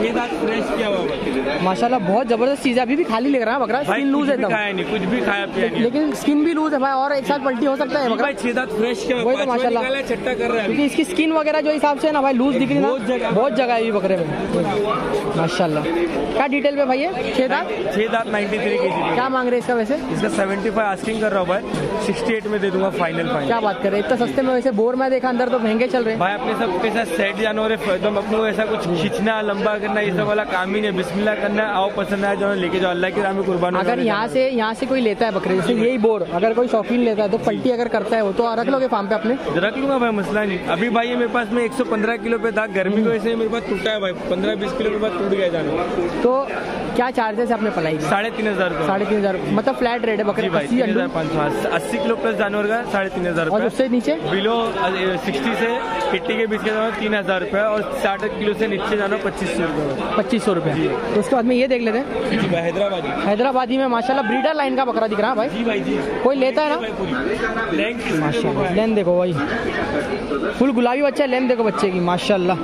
6 दांत फ्रेश किया हुआ भाई। माशाल्लाह बहुत जबरदस्त चीज है। अभी भी खाली लग रहा है बकरा, स्किन लूज है एकदम, खाया नहीं, कुछ भी खाया पिया नहीं, लेकिन स्किन भी लूज है भाई। और एक साथ पलटी हो सकता है बकरा। भाई 6 दांत फ्रेश किया हुआ, वही तो माशाल्लाह छट्टा कर रहा है क्योंकि इसकी स्किन वगैरह जो हिसाब से है ना भाई लूज दिख रही है ना, बहुत जगह है ये बकरे में माशाल्लाह। क्या डिटेल पे भाई है? 6 दांत 93 kg। क्या मांग रहे हैं इसका वैसे? इसका 75 आस्किंग कर रहा हूँ भाई, 68 में दे दूंगा फाइनल। क्या बात कर रहे हैं, इतना सस्ते में? वैसे बोर मैं देखा अंदर तो महंगे चल रहे हैं भाई। अपने सब के साथ सेट जानवर है, एकदम अपने को ऐसा कुछ खींचना लंबा करना ये सब वाला काम ही नहीं, बिस्मिल्लाह करना, आओ पसंद आया जो लेके जाओ, अल्लाह की राह में कुर्बान। अगर यहाँ से कोई लेता है बकरे, जैसे यही बोर अगर कोई शौकीन लेता है तो पलटी अगर करता है वो तो रख लोगे फार्म पे अपने? रख लूंगा भाई, मसला नहीं। अभी भाई ये मेरे पास में 115 किलो पे था, गर्मी की वजह से मेरे पास टूटा है भाई, 15-20 किलो के बाद टूट गया जानवर। तो क्या चार्जेस है अपने पलाई? 3,500 3,500 मतलब फ्लैट रेट है बकरे? 80 किलो प्लस जानवर का 3,500 और उससे नीचे बिलो 60 से 80 के बीच के जानवर 3,000 रुपये, और 60 किलो से नीचे जानवर 2,500 रुपये। 2,500 रुपये। तो उसके बाद में ये देख लेते हैं हैदराबादी में माशाल्लाह ब्रीडर लाइन का बकरा दिख रहा है भाई। जी भाई जी, कोई लेता है ना? माशाल्लाह लेंथ देखो भाई, फुल गुलाबी बच्चा है, लेंथ देखो बच्चे की माशाल्लाह।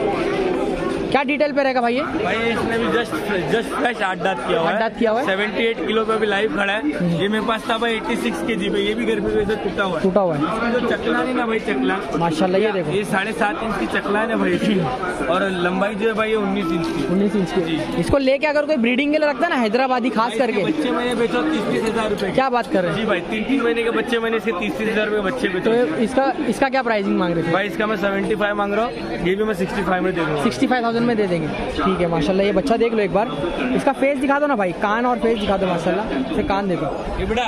क्या डिटेल पे रहेगा भाई ये? भाई इसने भी जस्ट फ्रेश 8 दांत किया हुआ है। 8 दांत किया हुआ है, 78 किलो पे अभी लाइव खड़ा है। ये मेरे पास था भाई 86 kg पे, ये भी गर्मी की वजह से टूटा हुआ है। इसमें जो चकला नहीं ना भाई, चकला माशाल्लाह ये देखो, ये 7.5 इंच की चकला है ना भाई, और लंबाई जो है भाई ये 19 इंच की। 19 इंच की। इसको लेके अगर कोई ब्रीडिंग के लिए रखता है ना हैदराबादी खास करके, बच्चे मैंने बेचो 30-30 हजार रुपए। क्या बात कर रहे हैं? जी भाई 3-3 महीने के बच्चे मैंने इसके 30-30 हजार रुपए बच्चे बेचो। तो इसका क्या प्राइसिंग मांग रहे थे भाई? इसका मैं 75 मांग रहा हूँ, ये भी मैं 65 में दे दूंगा। 65,000 में दे देंगे, ठीक है माशाल्लाह। ये बच्चा देख लो एक बार, इसका फेस दिखा दो ना भाई, कान और फेस दिखा दो माशाल्लाह। इसे कान देखो ये बेटा,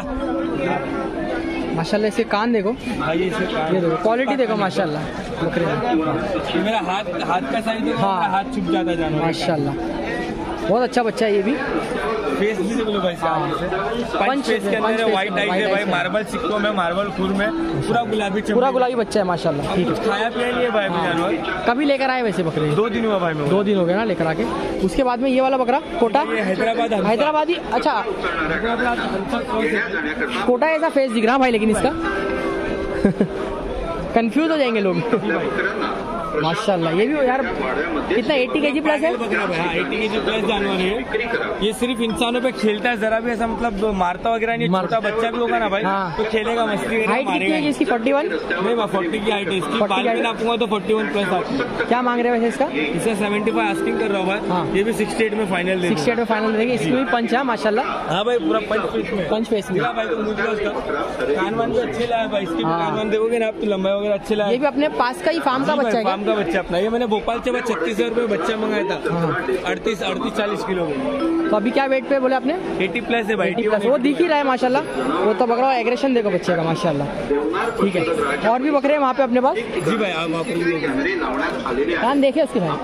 माशाल्लाह, इसे कान देखो भाई, इसे कान ये देखो, क्वालिटी देखो माशाल्लाह बकरे में। ये मेरा हाथ का साइज है, हाँ। हाथ छुप जाता है जानवर माशाल्लाह, बहुत अच्छा बच्चा है ये भी। फेस भी देख लो भाई, पंच फेस के अंदर है, व्हाइट आइज है भाई, मार्बल सिक्कों में, मार्बल खुर में, पूरा गुलाबी बच्चा है माशाल्लाह। ठीक है, खाया पिया नहीं है भाई जानवर। कभी लेकर आए वैसे बकरे? 2 दिन हुआ भाई, 2 दिन हो गए ना लेकर आके। उसके बाद में ये वाला बकरा कोटा, हैदराबादी। अच्छा, कोटा ऐसा फेस दिख रहा भाई, लेकिन इसका कंफ्यूज हो जाएंगे लोग माशाल्लाह। ये भी यार कितना 80 kg प्लस है? 80 kg प्लस जानवर है। ये सिर्फ इंसानों पे खेलता है, जरा भी ऐसा मतलब मारता वगैरह नहीं। छोटा बच्चा भी होगा ना भाई, हाँ। तो खेलेगा, मस्ती। हाइट कितनी है इसकी? 41 नहीं, 40 की हाइट है इसकी। बाल में नापूंगा तो 41 प्लस आती। क्या मांग रहे हैं वैसे इसका? इसका 75 आस्किंग कर रहा हूँ हाँ। ये भी 68 में फाइनल देंगे। 68 में फाइनल देंगे। इसमें भी पंच है माशाल्लाह। हाँ भाई, पूरा पंच फेस में भाई। कान वान भी अच्छे लाया भाई, इसके कान वान देखोगे ना आप तो लंबाई वगैरह अच्छे लाया। ये भी अपने पास का ही फार्म का बच्चा है? फार्म का बच्चा अपना। ये मैंने भोपाल से 36,000 रुपये बच्चा मंगाया था, 38-40 किलो में। तो अभी क्या वेट पे बोले आपने? 80 प्लस है भाई। 80 प्लस, वो दिख ही रहा है माशाल्लाह। वो तो बकरा एग्रेशन देखो बच्चे का माशाल्लाह। ठीक है, और भी बकरे हैं वहाँ पे अपने पास? जी भाई, आप वहाँ पर कान देखे उसके भाई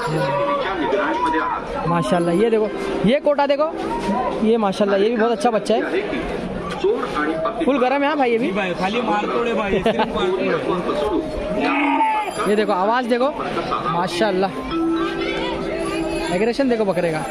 माशाल्लाह। ये देखो, ये कोटा देखो, ये माशाल्लाह, ये भी बहुत अच्छा बच्चा है, फुल गरम है भाई। ये भी भाई खाली मार तोड़े भाई, सिर्फ मार तोड़े। ये देखो, आवाज देखो माशाल्लाह, एग्रेशन देखो बकरे का।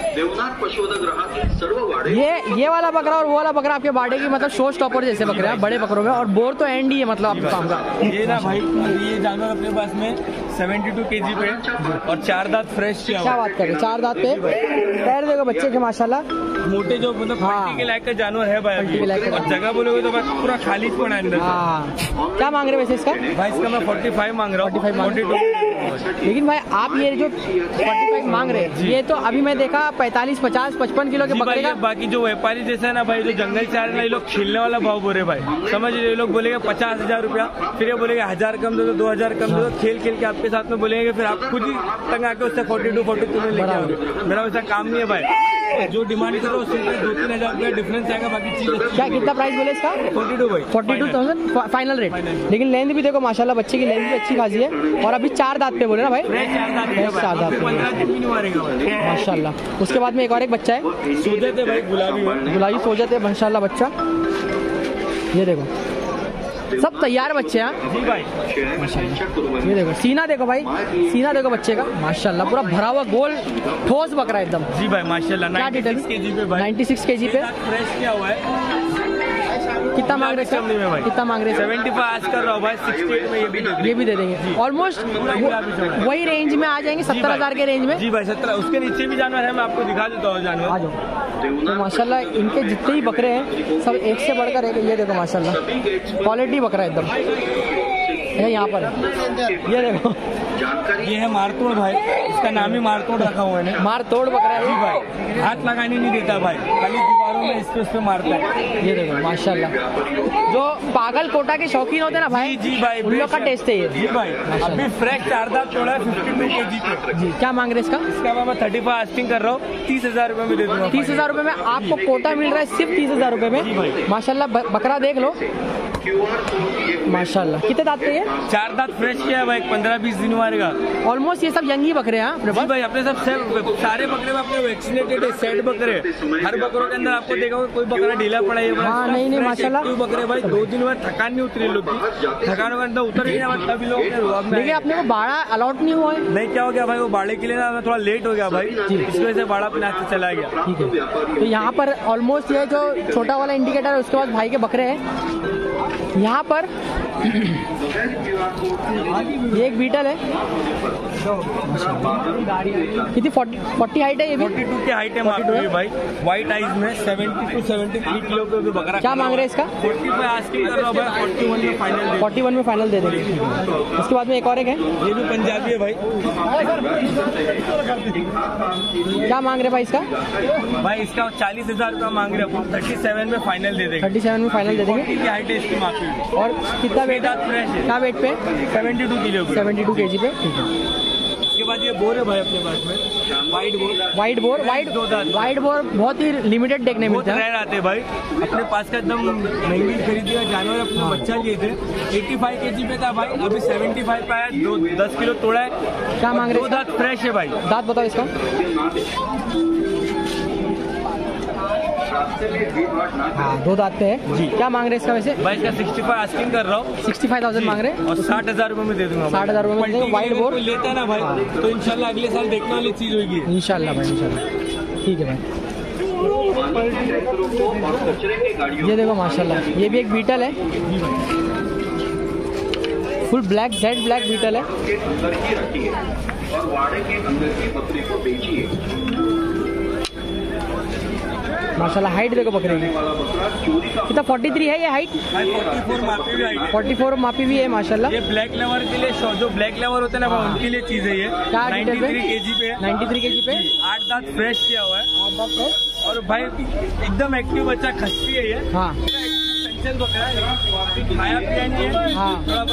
ये वाला बकरा और वो वाला बकरा आपके बाड़े की मतलब शो स्टॉपर जैसे बकरे हैं बड़े बकरों में, और बोर तो एंड ही है मतलब आपके काम का। ये ना भाई, ये जानवर अपने पास में 72 kg पे और 4 दांत फ्रेश किया। क्या बात करें, 4 दांत पे, पैर देखो बच्चे के माशाल्लाह, मोटे जो मतलब पलटी के लायक का जानवर है भाई अभी। और जगह बोलोगे तो भाई पूरा खाली पड़ा है अंदर। हाँ, क्या मांग रहे वैसे इसका? भाई इसका मैं 45 मांग रहा हूँ। 42। लेकिन भाई आप ये जो 45 मांग रहे हैं, ये तो अभी मैं देखा 45, 50, 55 किलो के बकरे का। बाकी जो व्यापारी जैसा है ना भाई, जो जंगल से आ रहे ना, ये लोग खेलने वाला भाव बोल रहे भाई, समझ रहे। ये लोग बोलेंगे 50,000 रुपया, फिर ये बोलेंगे 1000 कम दे दो, 2000 कम दे दो, खेल के आपके साथ में बोलेंगे, फिर आप खुद ही तंग आके उससे 42-42 में लेके आओगे। मेरा वैसा काम नहीं है भाई, जो डिमांड करो उससे 2-3 हजार रुपया डिफरेंस आएगा, बाकी चीज। क्या कितना प्राइस बोले इसका? 42 भाई, 42,000 फाइनल रेट। लेकिन लेंथ भी देखो माशाल्लाह, बच्चे की लेंथ भी अच्छी खासी है, और अभी 4 दांत पे बोले ना भाई? 4 दांत माशाल्लाह। उसके बाद में एक और एक बच्चा है, सोजत है भाई, गुलाबी सोजत है माशाल्लाह बच्चा। ये देखो, सब तैयार बच्चे हैं। जी भाई, ये देखो, सीना देखो भाई, सीना देखो बच्चे का माशाल्लाह, पूरा भरा हुआ गोल ठोस बकरा एकदम। जी भाई माशाल्लाह। क्या डिटेल? 96 kg पे भाई, 96 kg पे फ्रेश किया हुआ है। कितना मांग रहे कम नहीं है भाई, कितना मांग रहे 75 आज कर रहा हूँ भाई, 68 में ये भी दे देंगे। ऑलमोस्ट वही रेंज में आ जाएंगे, 70,000 के रेंज में। जी भाई 17। उसके नीचे भी जानवर है, मैं आपको दिखा देता हूँ जानवर। आ जाओ। तो माशाल्लाह इनके जितने भी बकरे हैं सब एक से बढ़कर एक। ये देखो माशाल्लाह क्वालिटी बकरा एकदम है यहाँ पर। ये देखो ये है मारतोड़ भाई, इसका नाम ही मारतोड़ रखा हुआ है। मारतोड़ बकरा है जी भाई, हाथ लगाने नहीं देता भाई, खाली दीवारों में इस पे मारता है। ये देखो माशाल्लाह, जो पागल कोटा के शौकीन होते हैं ना भाई, जी भाई, उन लोग का टेस्ट है ये। जी भाई, अभी फ्रेश 4 दांत तोड़ा है 52 kg पे। जी क्या मांग रहे हैं इसका? इसका मैं 35 आस्टिंग कर रहा हूँ, 30,000 रुपए में दे दूंगा। 30,000 रुपए में आपको कोटा मिल रहा है, सिर्फ 30,000 रुपए में। माशाल्लाह बकरा देख लो माशाल्लाह। कितने दांत पे ये? 4 दांत फ्रेश किया है भाई, 15-20 दिन मारेगा। ऑलमोस्ट ये सब यंगी बकरे हैं अपने पास। भाई अपने सब सारे बकरे में अपने वैक्सीनेटेड है, सेट बकरे। हर बकरों के अंदर आपको देखा कोई बकरा ढीला पड़ा है। हाँ नहीं माशाल्लाह बकरे भाई 2 दिन में थकान नहीं उतरी, लोग थकान के अंदर उतर गई ना, तभी लोग देखिए अपने को बाड़ा अलाउट नहीं हुआ है। नहीं, क्या हो गया भाई, वो बाड़े के लिए ना थोड़ा लेट हो गया भाई, इस वजह से बाड़ा अपने हाथ से चला गया। ठीक है, तो यहाँ पर ऑलमोस्ट ये जो छोटा वाला इंडिकेटर है उसके बाद भाई के बकरे हैं यहाँ पर। ये एक बीटल है, कितनी 40 हाइट है ये भी? 42 की हाइट है भाई, व्हाइट आइज में 70 to 73 किलो पे भी बकरा। क्या मांग रहे हैं इसका? 45 आस्किंग कर रहा हूं भाई, 41 में फाइनल। 41 में फाइनल दे देंगे। उसके बाद में एक और एक है, ये भी पंजाबी है भाई। क्या मांग रहे भाई इसका? भाई इसका 40,000 रुपया मांग रहे हैं, 37 में फाइनल दे देंगे। 37 में फाइनल दे देंगे। की हाइट है इसकी माफी। और कितना वेट है? क्या वेट पे? 72 किलो, 72 kg पे। ठीक है, उसके बाद ये बोर है भाई अपने पास में, वाइट बोर। वाइट बोर बहुत ही लिमिटेड देखने में मिलता है। रेयर आते भाई, अपने पास का एकदम महंगी खरीदी हुआ जानवर, अपने बच्चा लिए थे। 85 kg पे था भाई, अभी 75 पे आया, 10 किलो तोड़ा है। क्या मांग रहे हैं? 2 दांत फ्रेश है भाई। दांत बताओ इसका। हाँ 2 दांत पे है जी। क्या मांग रहे हैं इसका वैसे? भाई इसका 65 आस्किंग कर रहा हूँ, 65,000 मांग रहे हैं और 60,000 रुपए में दे दूंगा। 60,000 रुपए में व्हाइट बोर लेता है ना भाई, तो इंशाल्लाह अगले साल देखने वाली चीज होगी। इंशाल्लाह भाई, इंशाल्लाह। ठीक है भाई, ये देखो माशाल्लाह, ये भी एक बीटल है, full black, jet black Beetal है। और वाड़े के अंदर की बकरी को बेचिए। माशाल्लाह हाइट देखो बकरे की कितना, 43 है ये हाइट। 44 मापी भी है माशाल्लाह। ये ब्लैक लेवर के लिए, जो ब्लैक लेवर होते हैं ना उनके लिए चीज है ये। 93 kg पे, 93 kg पे 8 दांत फ्रेश किया हुआ है। 8 दांत फ्रेश और भाई एकदम एक्टिव बच्चा, खस्सी है ये। हाँ बकरा है, खाया पिया नहीं है। हाँ थोड़ा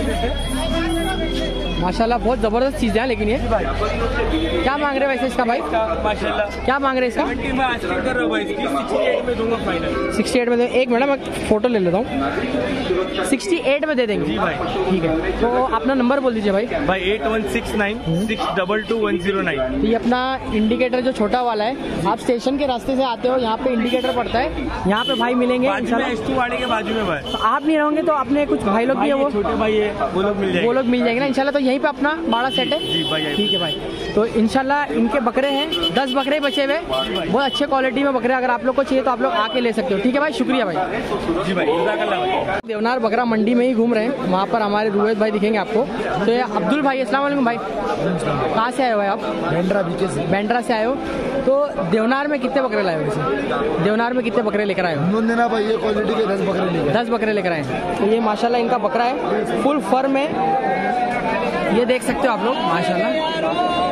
माशाल्लाह बहुत जबरदस्त चीज है। लेकिन ये क्या मांग रहे हैं वैसे इसका भाई? माशाल्लाह क्या मांग रहे हैं इसका? 70 में आस्किंग कर रहा हूं भाई, इसकी 68 में दूंगा फाइनल। 68 में दे। एक मिनट मैं फोटो ले लेता हूँ। 68 में दे देंगे जी भाई। ठीक है, तो अपना नंबर बोल दीजिए भाई। 8169 622 तो ये अपना इंडिकेटर जो छोटा वाला है, आप स्टेशन के रास्ते से आते हो, यहाँ पे इंडिकेटर पड़ता है, यहाँ पे भाई मिलेंगे वाड़े के बाजू में भाई। तो आप नहीं रहोगे तो अपने कुछ भाई लोग भी है, वो छोटे भाई है, वो लोग मिल जाएंगे। वो लोग मिल जाएंगे ना इंशाल्लाह। तो यहीं पे अपना बाड़ा सेट है जी भाई। ठीक है भाई, तो इंशाल्लाह इनके बकरे हैं, 10 बकरे बचे हुए, बहुत अच्छे क्वालिटी में बकरे। अगर आप लोग को चाहिए तो आप लोग आके ले सकते हो। ठीक है भाई, शुक्रिया भाई। जी भाई, देवनार बकरा मंडी में ही घूम रहे हैं, वहाँ पर हमारे रुवेद भाई दिखेंगे आपको। तो ये अब्दुल भाई, अस्सलाम वालेकुम भाई, कहाँ से आए हो भाई आप? बैंड्रा से आए हो। तो देवनार में कितने बकरे लाए हो वैसे? देवनार में कितने बकरे लेकर आए हो? भाई ये क्वालिटी के 10 बकरे लेकर 10 बकरे लेकर आए हैं। तो ये माशाल्लाह इनका बकरा है, फुल फर में, ये देख सकते हो आप लोग माशाल्लाह।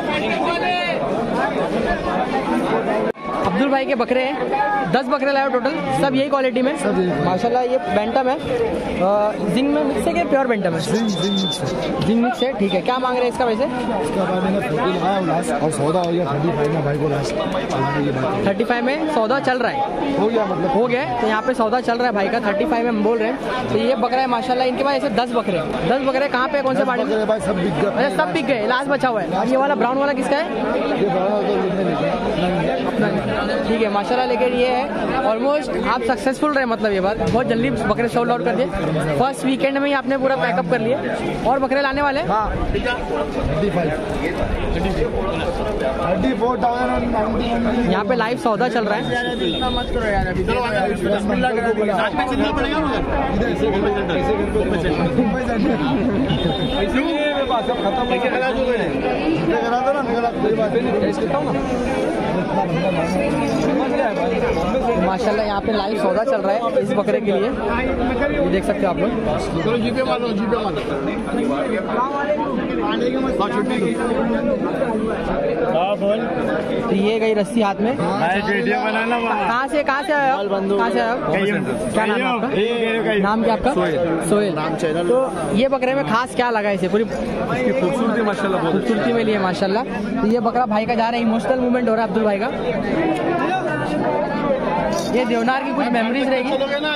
अब्दुल भाई के बकरे हैं, 10 बकरे लाए हो टोटल, सब यही क्वालिटी में माशाल्लाह। ये बैंटम है, जिंग में मिक्स है कि प्योर बैंटम है? जिंग मिक्स है। ठीक है, क्या मांग रहे हैं इसका वैसे? इसका बाद मैंने 40 लगाया लास्ट, और सौदा हो गया 35 में भाई को लास्ट। 35 में सौदा चल रहा है, हो गया मतलब हो गया। तो यहाँ पे सौदा चल रहा है भाई का, 35 में हम बोल रहे हैं। तो ये बकरा है माशाल्लाह, इनके पास ऐसे 10 बकरे। 10 बकरे कहाँ पे, कौन से बाड़े में? भाई सब बिक गए। अच्छा सब बिक गए, लास्ट बचा हुआ है। ये वाला ब्राउन वाला किसका है? ये बड़ा अपना ठीक है माशाल्लाह। लेकिन ये है ऑलमोस्ट आप सक्सेसफुल रहे, मतलब ये बात बहुत जल्दी बकरे सोल्ड आउट कर दिए। फर्स्ट वीकेंड में ही आपने पूरा पैकअप कर लिया। और बकरे लाने वाले हैं? हाँ 34,000 यहाँ पे लाइव सौदा चल रहा है। मत करो यार अभी माशाल्लाह यहाँ पे लाइव सौदा चल रहा है इस बकरे के लिए, ये देख सकते हो आप लोग। तो ये गई रस्सी हाथ में। कहाँ से आए आप? कहाँ से आए आप? क्या नाम है आपका? नाम क्या आपका? सोहेल। तो ये बकरे में खास क्या लगा इसे? पूरी खूबसूरती माशाल्लाह बहुत खूबसूरती में लिए माशाल्लाह। तो ये बकरा भाई का जा रहा है, इमोशनल मूवमेंट हो रहा है अब्दुल भाई का। ये देवनार की कुछ मेमोरीज रहेगी।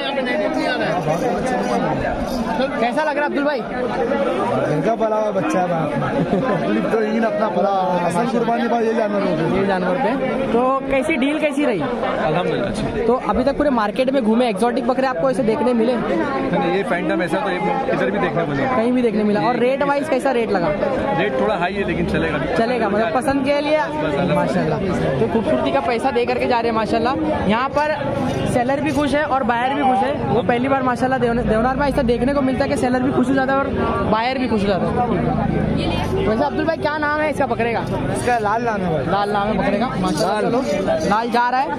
कैसा लग रहा है अब्दुल भाई? इनका पला हुआ बच्चा है तो इन अपना पला असल कुर्बानी पर ये जानवर पे। तो कैसी डील कैसी रही? अल्हम्दुलिल्लाह। तो अभी तक पूरे मार्केट में घूमे, एक्सोटिक बकरे आपको ऐसे देखने मिले? ये फैंटम ऐसा तो इधर भी देखने मिले, कहीं भी देखने मिला। और रेट वाइज कैसा रेट लगा? रेट थोड़ा हाई है लेकिन चलेगा मतलब पसंद के लिए माशाल्लाह। तो खूबसूरती का पैसा दे करके जा रहे हैं माशाल्लाह। यहाँ पर सेलर भी खुश है और बायर भी खुश है। वो पहली बार माशाल्लाह देवनार में ऐसा देखने को मिलता है कि सेलर भी खुश हो जाता है और बायर भी खुश हो जाता है। वैसे अब्दुल भाई क्या नाम है इसका बकरे का? इसका लाल नाम है। लाल नाम है बकरे का माशाल्लाह। चलो लाल जा रहा है।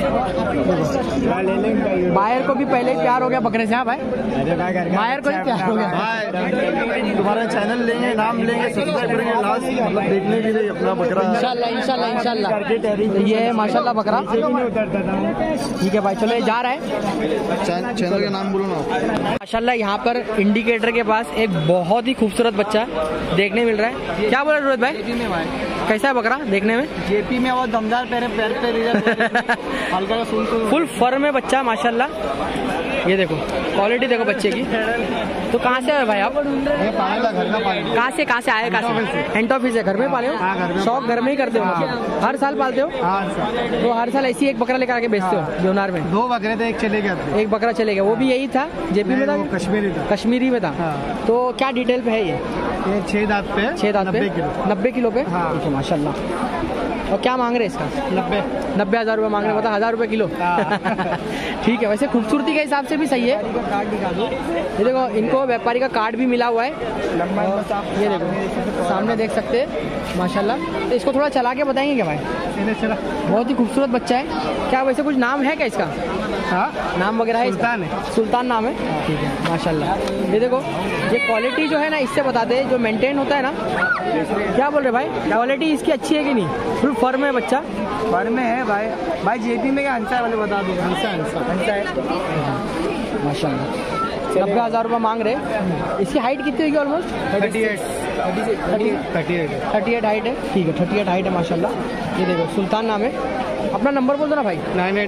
बायर को भी पहले ही प्यार हो गया बकरे से। हाँ भाई बायर को भी प्यार हो गया। तुम्हारा चैनल लेंगे, नाम लेंगे, सब्सक्राइब करेंगे, लास्ट मतलब देखने के लिए अपना बकरा इंशाल्लाह। ये है माशाल्लाह बकरा। ठीक है भाई चलो ये जा रहा है। चैनल का नाम बोलो ना। माशाल्लाह यहाँ पर इंडिकेटर के पास एक बहुत ही खूबसूरत बच्चा देखने मिल रहा है। क्या बोला रोहित भाई? कैसा है बकरा देखने में? जेपी में वो दमदार पैर पे हल्का फुल फर में बच्चा माशाल्लाह। ये देखो क्वालिटी देखो बच्चे की। तो कहाँ से आए भाई आप? कहाँ से आए? हेंट ऑफिस है, घर में पाले हो? शौक घर में ही करते हो? हर साल पालते हो? तो हर साल ऐसी एक बकरा लेकर आके बेचते हो देवनार में? 2 बकरे थे, एक चले गया। एक बकरा चले गया, वो भी यही था जेपी में था? कश्मीरी में था। तो क्या डिटेल पे है ये? 6 दांत पे 90 किलो पे। ठीक है माशाल्लाह। और क्या मांग रहे हैं इसका? 90,000 रुपये मांग रहे हैं, मतलब 1,000 रुपये किलो। ठीक है। वैसे खूबसूरती के हिसाब से भी सही है। ये देखो इनको व्यापारी का कार्ड भी मिला हुआ है। ये देखो सामने देख सकते हैं माशाल्लाह। तो इसको थोड़ा चला के बताएंगे क्या भाई? बहुत ही खूबसूरत बच्चा है। क्या वैसे कुछ नाम है क्या इसका? हाँ नाम वगैरह है? सुल्तान नाम है। ठीक है माशाल्लाह। ये देखो ये क्वालिटी जो है ना, इससे बताते हैं जो मेंटेन होता है ना। क्या बोल रहे भाई? क्वालिटी इसकी अच्छी है कि नहीं? फुल फर में बच्चा? फर में है भाई जेपी में क्या हंसा वाले बता दो। हंसा है माशाल्लाह। 90,000 रुपये मांग रहे। इसकी हाइट कितनी होगी? ऑलमोस्ट 38 हाइट है। ठीक है 38 हाइट है माशाल्लाह। ये देखो सुल्तान नाम है। अपना नंबर बोल दो ना भाई।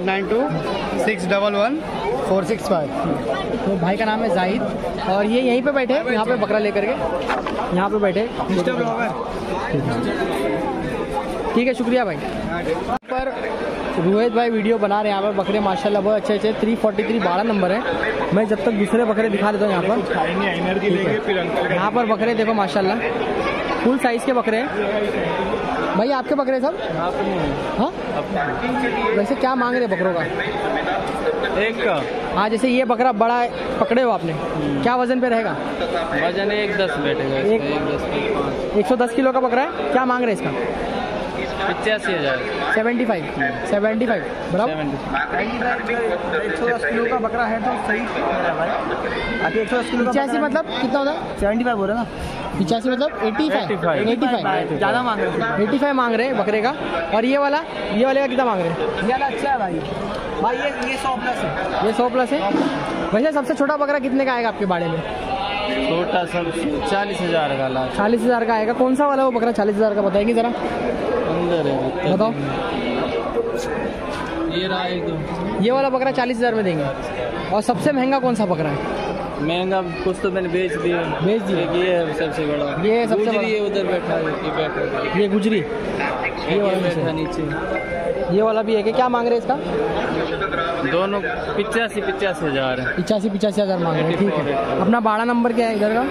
9892611465। तो भाई का नाम है जाहिद और ये यहीं पे बैठे यहाँ पे बकरा लेकर के यहाँ पे बैठे। ठीक है शुक्रिया भाई। पर रोहित भाई वीडियो बना रहे हैं यहाँ पर बकरे माशाल्लाह बहुत अच्छे 343 12 नंबर है। मैं जब तक दूसरे बकरे दिखा देता हूँ यहाँ पर। यहाँ पर बकरे देखो माशाल्लाह फुल साइज के बकरे हैं। भाई आपके बकरे सब? हाँ वैसे क्या मांग रहे बकरों का? एक का। हाँ जैसे ये बकरा बड़ा पकड़े हो आपने, क्या वजन पे रहेगा? वजन 110 बैठेगा। 110 किलो का बकरा है। क्या मांग रहे इसका? 85,000। 75 बराबर। 110 किलो का बकरा है तो सही है भाई। 110 किलो 85 मतलब कितना होता है? 75 बोल रहे ना। 85 मतलब 85 ज़्यादा मांग रहे हैं। 85 मांग रहे हैं बकरे का। और ये वाले का कितना मांग रहे हैं? ये वाला अच्छा है भाई ये 100 प्लस है। ये 100 प्लस है। वैसे सबसे छोटा बकरा कितने का आएगा आपके बाड़े में? छोटा सब 40,000 का। 40,000 का आएगा। कौन सा वाला वो बकरा 40,000 का बताएंगे जरा? अंदर है बताओ। ये रहा एकदम। ये वाला बकरा 40,000 में देंगे। और सबसे महंगा कौन सा बकरा है? महंगा कुछ तो मैंने बेच दिए। ये है सबसे बड़ा, ये सबसे बड़ा। ये उधर बैठा है, ये गुजरी, ये वाला बैठा नीचे। ये वाला भी है कि क्या मांग रहे हैं इसका? दोनों 85 हज़ार है। 85 हज़ार मांग रहे हैं, ठीक है। अपना बाड़ा नंबर क्या है इधर का?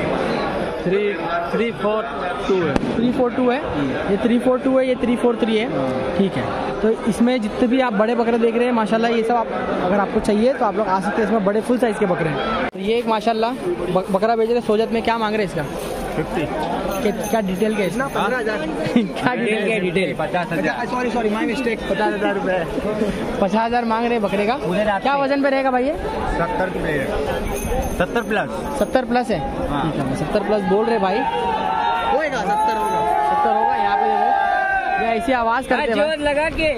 342 है। 342 है, ये 342 है, ये 343 है, ठीक है। तो इसमें जितने भी आप बड़े बकरे देख रहे हैं माशाल्लाह, ये सब आप अगर आपको चाहिए तो आप लोग आ सकते हैं। इसमें बड़े फुल साइज़ के बकरे हैं। तो ये एक माशाल्लाह बकरा बेच रहे सोजत में, क्या मांग रहे हैं इसका? 50। क्या डिटेल क्या है इसका? 15,000। क्या डिटेल क्या है? डिटेल 50,000। सॉरी माय मिस्टेक, 50,000 रुपये। 50,000 मांग रहे हैं बकरे का। क्या वजन पे रहेगा भाई ये? 70 प्लस। 70 प्लस है, ठीक है। 70 प्लस बोल रहे भाई, होएगा 70 होगा। 70 होगा। यहाँ पे देखो ये ऐसी आवाज करते हैं, जोर लगा के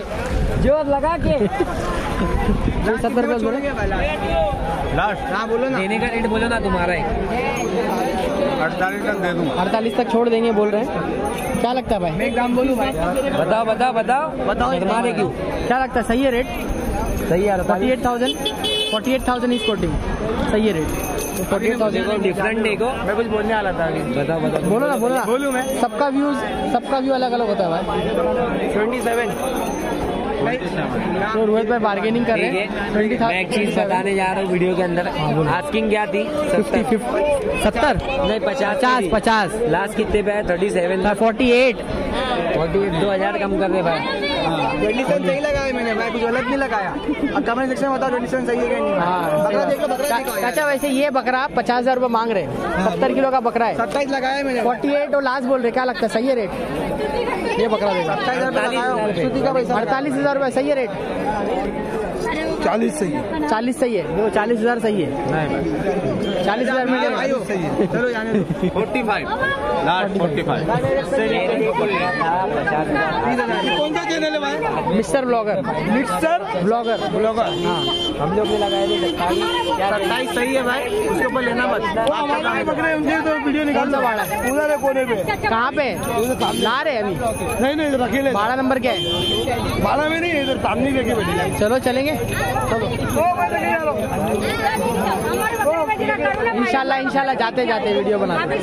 70 प्लस बोले। लास्ट हाँ बोलो ना, देने का रेट बोलो ना तुम्हारा है। 48 तक दे दूँ। 48 तक छोड़ देंगे बोल रहे हैं। क्या लगता है भाई? मैं एक दाम बोलूँ भाई? बताओ तुम्हारे क्यों? क्या लगता है, सही है रेट? सही है। 48,000 इज कोटिंग, सही है रेट। 48,000 डिफरेंट देखो। मैं कुछ बोलने वाला था अभी। बताओ बोलो ना बोलूँ मैं? सबका व्यू अलग अलग होता है भाई। 27। तो रोहित भाई बार्गेनिंग कर रहे हैं। मैं एक चीज बताने जा रहा हूँ वीडियो के अंदर। आस्किंग क्या थी? 70 नहीं 50 लास्ट कितने पे है? 37। 48 2,000 कम कर दे भाई। 27 सही लगाया मैंने भाई, कुछ गलत नहीं लगाया। अब कमेंट सेक्शन में बताओ 27 सही है कि नहीं। बकरा देख लो, बकरा देखो। अच्छा वैसे ये बकरा 50,000 रुपये मांग रहे हैं, 70 किलो का बकरा है। 27 लगाया मैंने। 48 और लास्ट बोल रहे, क्या लगता है सही है रेट? ये बकरा देखो 48,000 रुपये, सही है रेट? 40 सही है। 40 सही है, देखो 40,000 सही है। 40,000 में चलो जाने दो। 45 लास्ट 45। कौन सा चैनल है भाई? Mister blogger blogger. हाँ, हम लोग ने लगाए थे 27 सही है भाई, उसके ऊपर लेना मत। बकरे उनके तो वीडियो निकाल दो। बाड़ा उधर है कोने पे। कहाँ पे ला रहे हैं अभी? नहीं इधर अकेले। बाड़ा नंबर क्या है? बाड़ा में नहीं, इधर सामने लेके बैठे। चलो चलेंगे, इंशाल्लाह जाते वीडियो बनाते।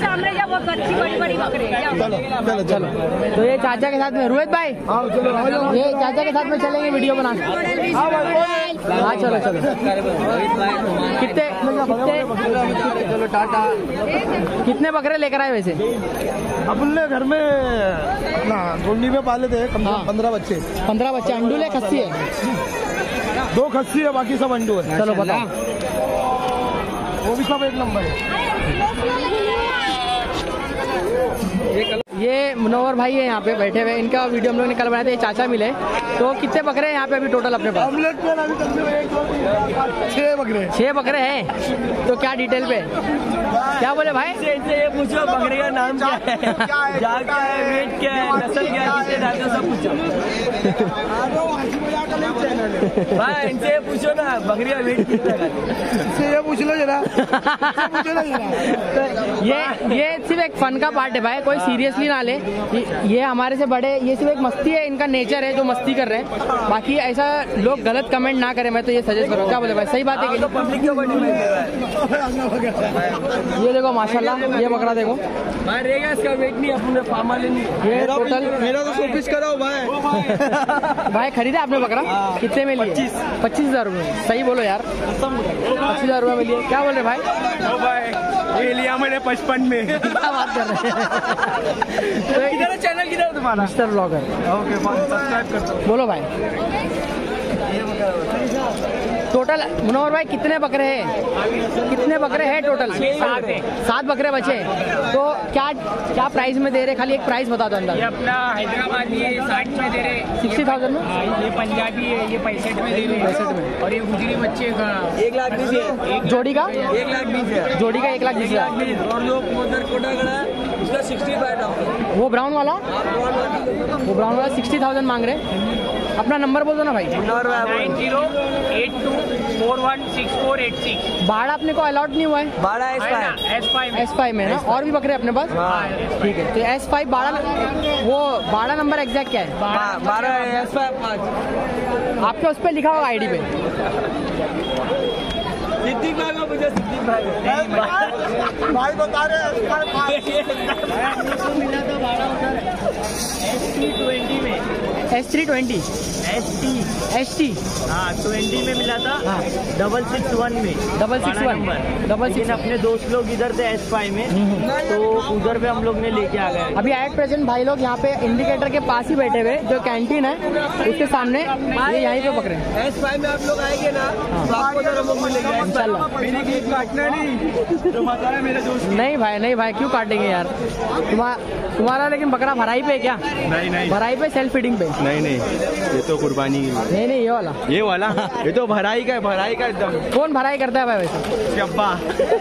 चलो तो ये चाचा के साथ में रोहित भाई, ये चाचा के साथ में चलेंगे वीडियो बनाने। हाँ चलो कितने चलो टाटा। कितने बकरे लेकर आए वैसे? अपने घर में अपना गोंडी में पाले थे, कम से कम 15 बच्चे। 15 बच्चे। अंडूल है, खस्सी है? 2 खस्सी है, बाकी सब अंडू है। चलो बताओ। वो भी सब एक नंबर है। ये मुनव्वर भाई है यहाँ पे बैठे हुए, इनका वीडियो हम लोग ने कल बनाया था। ये चाचा मिले। तो कितने बकरे हैं यहाँ पे अभी टोटल अपने पास? 6 बकरे। 6 बकरे हैं। तो क्या डिटेल पे क्या बोले भाई? ये पूछो बकरे का नाम क्या है, जात क्या है, वेट क्या है, नस्ल क्या है, कितने दांत है, सब पूछो भाई। इनसे पूछो ना बकरी का वेट कितना है, इससे ये पूछ लो जरा। ये सिर्फ एक फन का पार्ट है भाई, कोई सीरियसली ना ले। ये हमारे से बड़े, ये सिर्फ एक मस्ती है, इनका नेचर है जो मस्ती कर रहे हैं। बाकी ऐसा लोग गलत कमेंट ना करें, मैं तो ये सजेस्ट करूँ। क्या बोले भाई, सही बात है कि पब्लिक के ऊपर ये देखो माशाल्लाह, ये बकरा देखो भाई रहेगा, इसका वेट नहीं अपने फार्मा लेनी। ये टोटल मेरा तो 100 पीस कराओ भाई। भाई खरीदा आपने बकरा? कितने में लिए? 25,000 रुपये। सही बोलो यार, 25,000 रुपये में लिए। क्या बोल रहे भाई? ये लिया मैंने 55 में। क्या बात कर रहे हैं? किधर है चैनल, किधर है तुम्हारा? Mister blogger. ओके सब्सक्राइब कर दो। बोलो भाई। टोटल मुनव्वर भाई कितने बकरे हैं? कितने बकरे हैं टोटल? 7 बकरे बचे। तो क्या प्राइस में दे रहे? खाली एक प्राइस बता दो अंदर। ये अपना हैदराबाद ये 60 में दे रहे, 60,000 में। ये पंजाबी है, ये 65 में दे रहे, 65 में। और ये गुजरी बच्चे का 1,20,000 जोड़ी का 1,20,000 जोड़ी का 1,20,000। और जो उधर कोटा खड़ा है उसका 65 वो ब्राउन वाला 60,000 मांग रहे। अपना नंबर बोल दो ना भाई। 9082416486। बाड़ा अपने को अलाउड नहीं हुआ है। बाड़ा S5 में ना, और भी बकरे अपने पास? ठीक है। तो S5 बाड़ा, वो बाड़ा नंबर एग्जैक्ट क्या है? 12 S5 आपके उस पर लिखा होगा आईडी पे। सिद्दीक भाई को मुझे सिद्दीक भाई भाई बता रहे ST20 में S320 ST हाँ 20 में मिला था। हाँ 661 में 661 लेकिन अपने दोस्त लोग इधर थे S5 में, तो उधर पे हम लोग ने लेके आ गए। अभी एट प्रेजेंट भाई लोग यहाँ पे इंडिकेटर के पास ही बैठे हुए, जो कैंटीन है उसके सामने, ये यहीं पे पकड़े S5 में आप लोग आएंगे ना तो आपको तो हम मिलेगा इंशाल्लाह। मेरी केक काटना नहीं तो बता रहे मेरे दोस्त। नहीं भाई क्यों काटेंगे यार, तुम्हारा लेकिन बकरा भराई पे है क्या? नहीं भराई पे सेल्फ फीडिंग पे? नहीं ये तो कुर्बानी की। नहीं ये वाला ये तो भराई का एकदम। कौन भराई करता है भाई वैसे? अब्बा।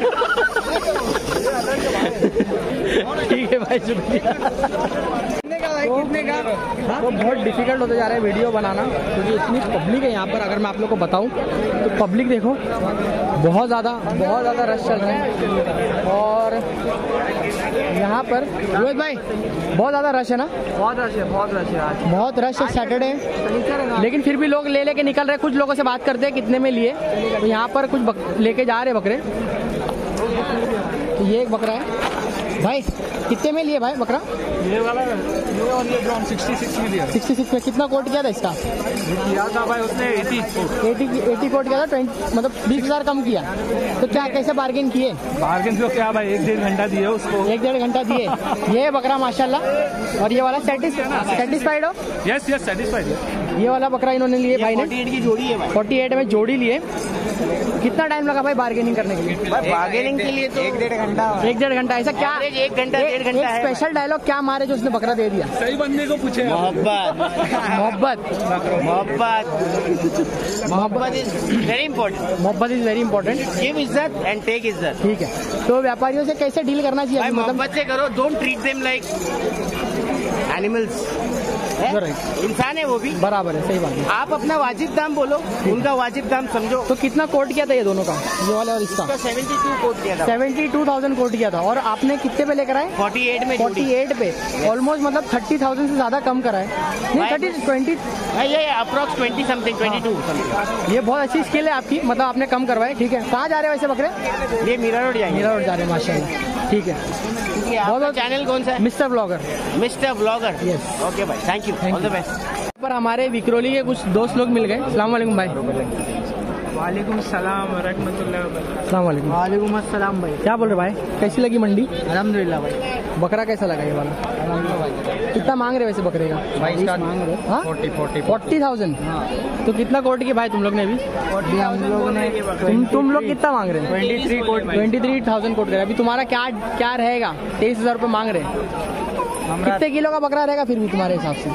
ठीक है भाई, शुक्रिया। कितने का? तो बहुत डिफिकल्ट होता जा रहा है वीडियो बनाना, क्योंकि इतनी पब्लिक है यहाँ पर। अगर मैं आप लोग को बताऊँ तो पब्लिक देखो बहुत ज़्यादा रश चल रहा है। और यहाँ पर रोहित भाई बहुत ज़्यादा रश है ना? बहुत रश है आज। बहुत रश है, सैटरडे, लेकिन फिर भी लोग लेके निकल रहे हैं। कुछ लोगों से बात करते हैं कितने में लिए, तो यहाँ पर कुछ लेके जा रहे बकरे। तो ये एक बकरा है भाई, कितने में लिए भाई बकरा? ये वाला ये और ये ब्राउन 66 में दिया। 66 में कितना कोट किया था इसका? किया था भाई उसने 80 कोट किया था, 20 मतलब 20,000 कम किया। तो क्या कैसे बार्गेन किए? बार्गेन तो क्या भाई, 1-1.5 घंटा दिए उसको। 1-1.5 घंटा दिए। ये बकरा माशाल्लाह। और ये वाला सेटिस्फाइड हो? Yes satisfied. ये वाला बकरा इन्होंने लिए भाई ने 48 की जोड़ी है भाई। 48 में जोड़ी लिए। कितना टाइम लगा भाई बार्गेनिंग करने के लिए? बार्गेनिंग के लिए तो 1-1.5 घंटा। 1-1.5 घंटा। ऐसा क्या 1 घंटा 1.5 घंटा है? स्पेशल डायलॉग क्या मारे जो उसने बकरा दे दिया? सही बंदे को पूछे। मोहब्बत इज वेरी इंपॉर्टेंट। मोहब्बत इज वेरी इंपॉर्टेंट। गिव इज्जत एंड टेक इज्जत। ठीक है, तो व्यापारियों से कैसे डील करना चाहिए? भाई मतलब मोहब्बत से करो, don't treat them like animals. इंसान है वो भी, बराबर है, सही बात है। आप अपना वाजिब दाम बोलो, उनका वाजिब दाम समझो। तो कितना कोट किया था ये दोनों का, ये वाला और इसका? 72 कोट किया था। 72,000 कोट किया था। और आपने कितने पे लेकर आए? 48 में। 48 पे ऑलमोस्ट, मतलब 30,000 से ज्यादा कम करा है। नहीं 20 ये अप्रॉक्स 20 समथिंग 22 समथिंग। ये बहुत अच्छी स्किल है आपकी, मतलब आपने कम करवाए। ठीक है, कहाँ जा रहे हैं वैसे बकरे? ये मीरा रोड जाएंगे। मीरा रोड जा रहे हैं, माशाल्लाह। ठीक है, बहुत चैनल कौन सा है? Mister blogger. यस, ओके भाई, thank you, all the best. पर हमारे विक्रोली के कुछ दोस्त लोग मिल गए। अस्सलाम वालेकुम भाई। वालेकुम सलाम रहमतुल्लाह। अस्सलाम वालेकुम। वालेकुम अस्सलाम भाई। क्या बोल रहे भाई, कैसी लगी मंडी? अल्हम्दुलिल्लाह भाई। बकरा कैसा लगा ये वाला? कितना मांग रहे वैसे बकरे का? भाई इसका मांग रहे 40,000। तो कितना कोट की भाई तुम लोग ने अभी? हम लोगों ने तुम लोग कितना मांग रहे हैं? 23,000 कोट करे। अभी तुम्हारा क्या रहेगा? 23,000 रुपये मांग रहे हैं। कितने किलो का बकरा रहेगा फिर भी तुम्हारे हिसाब से?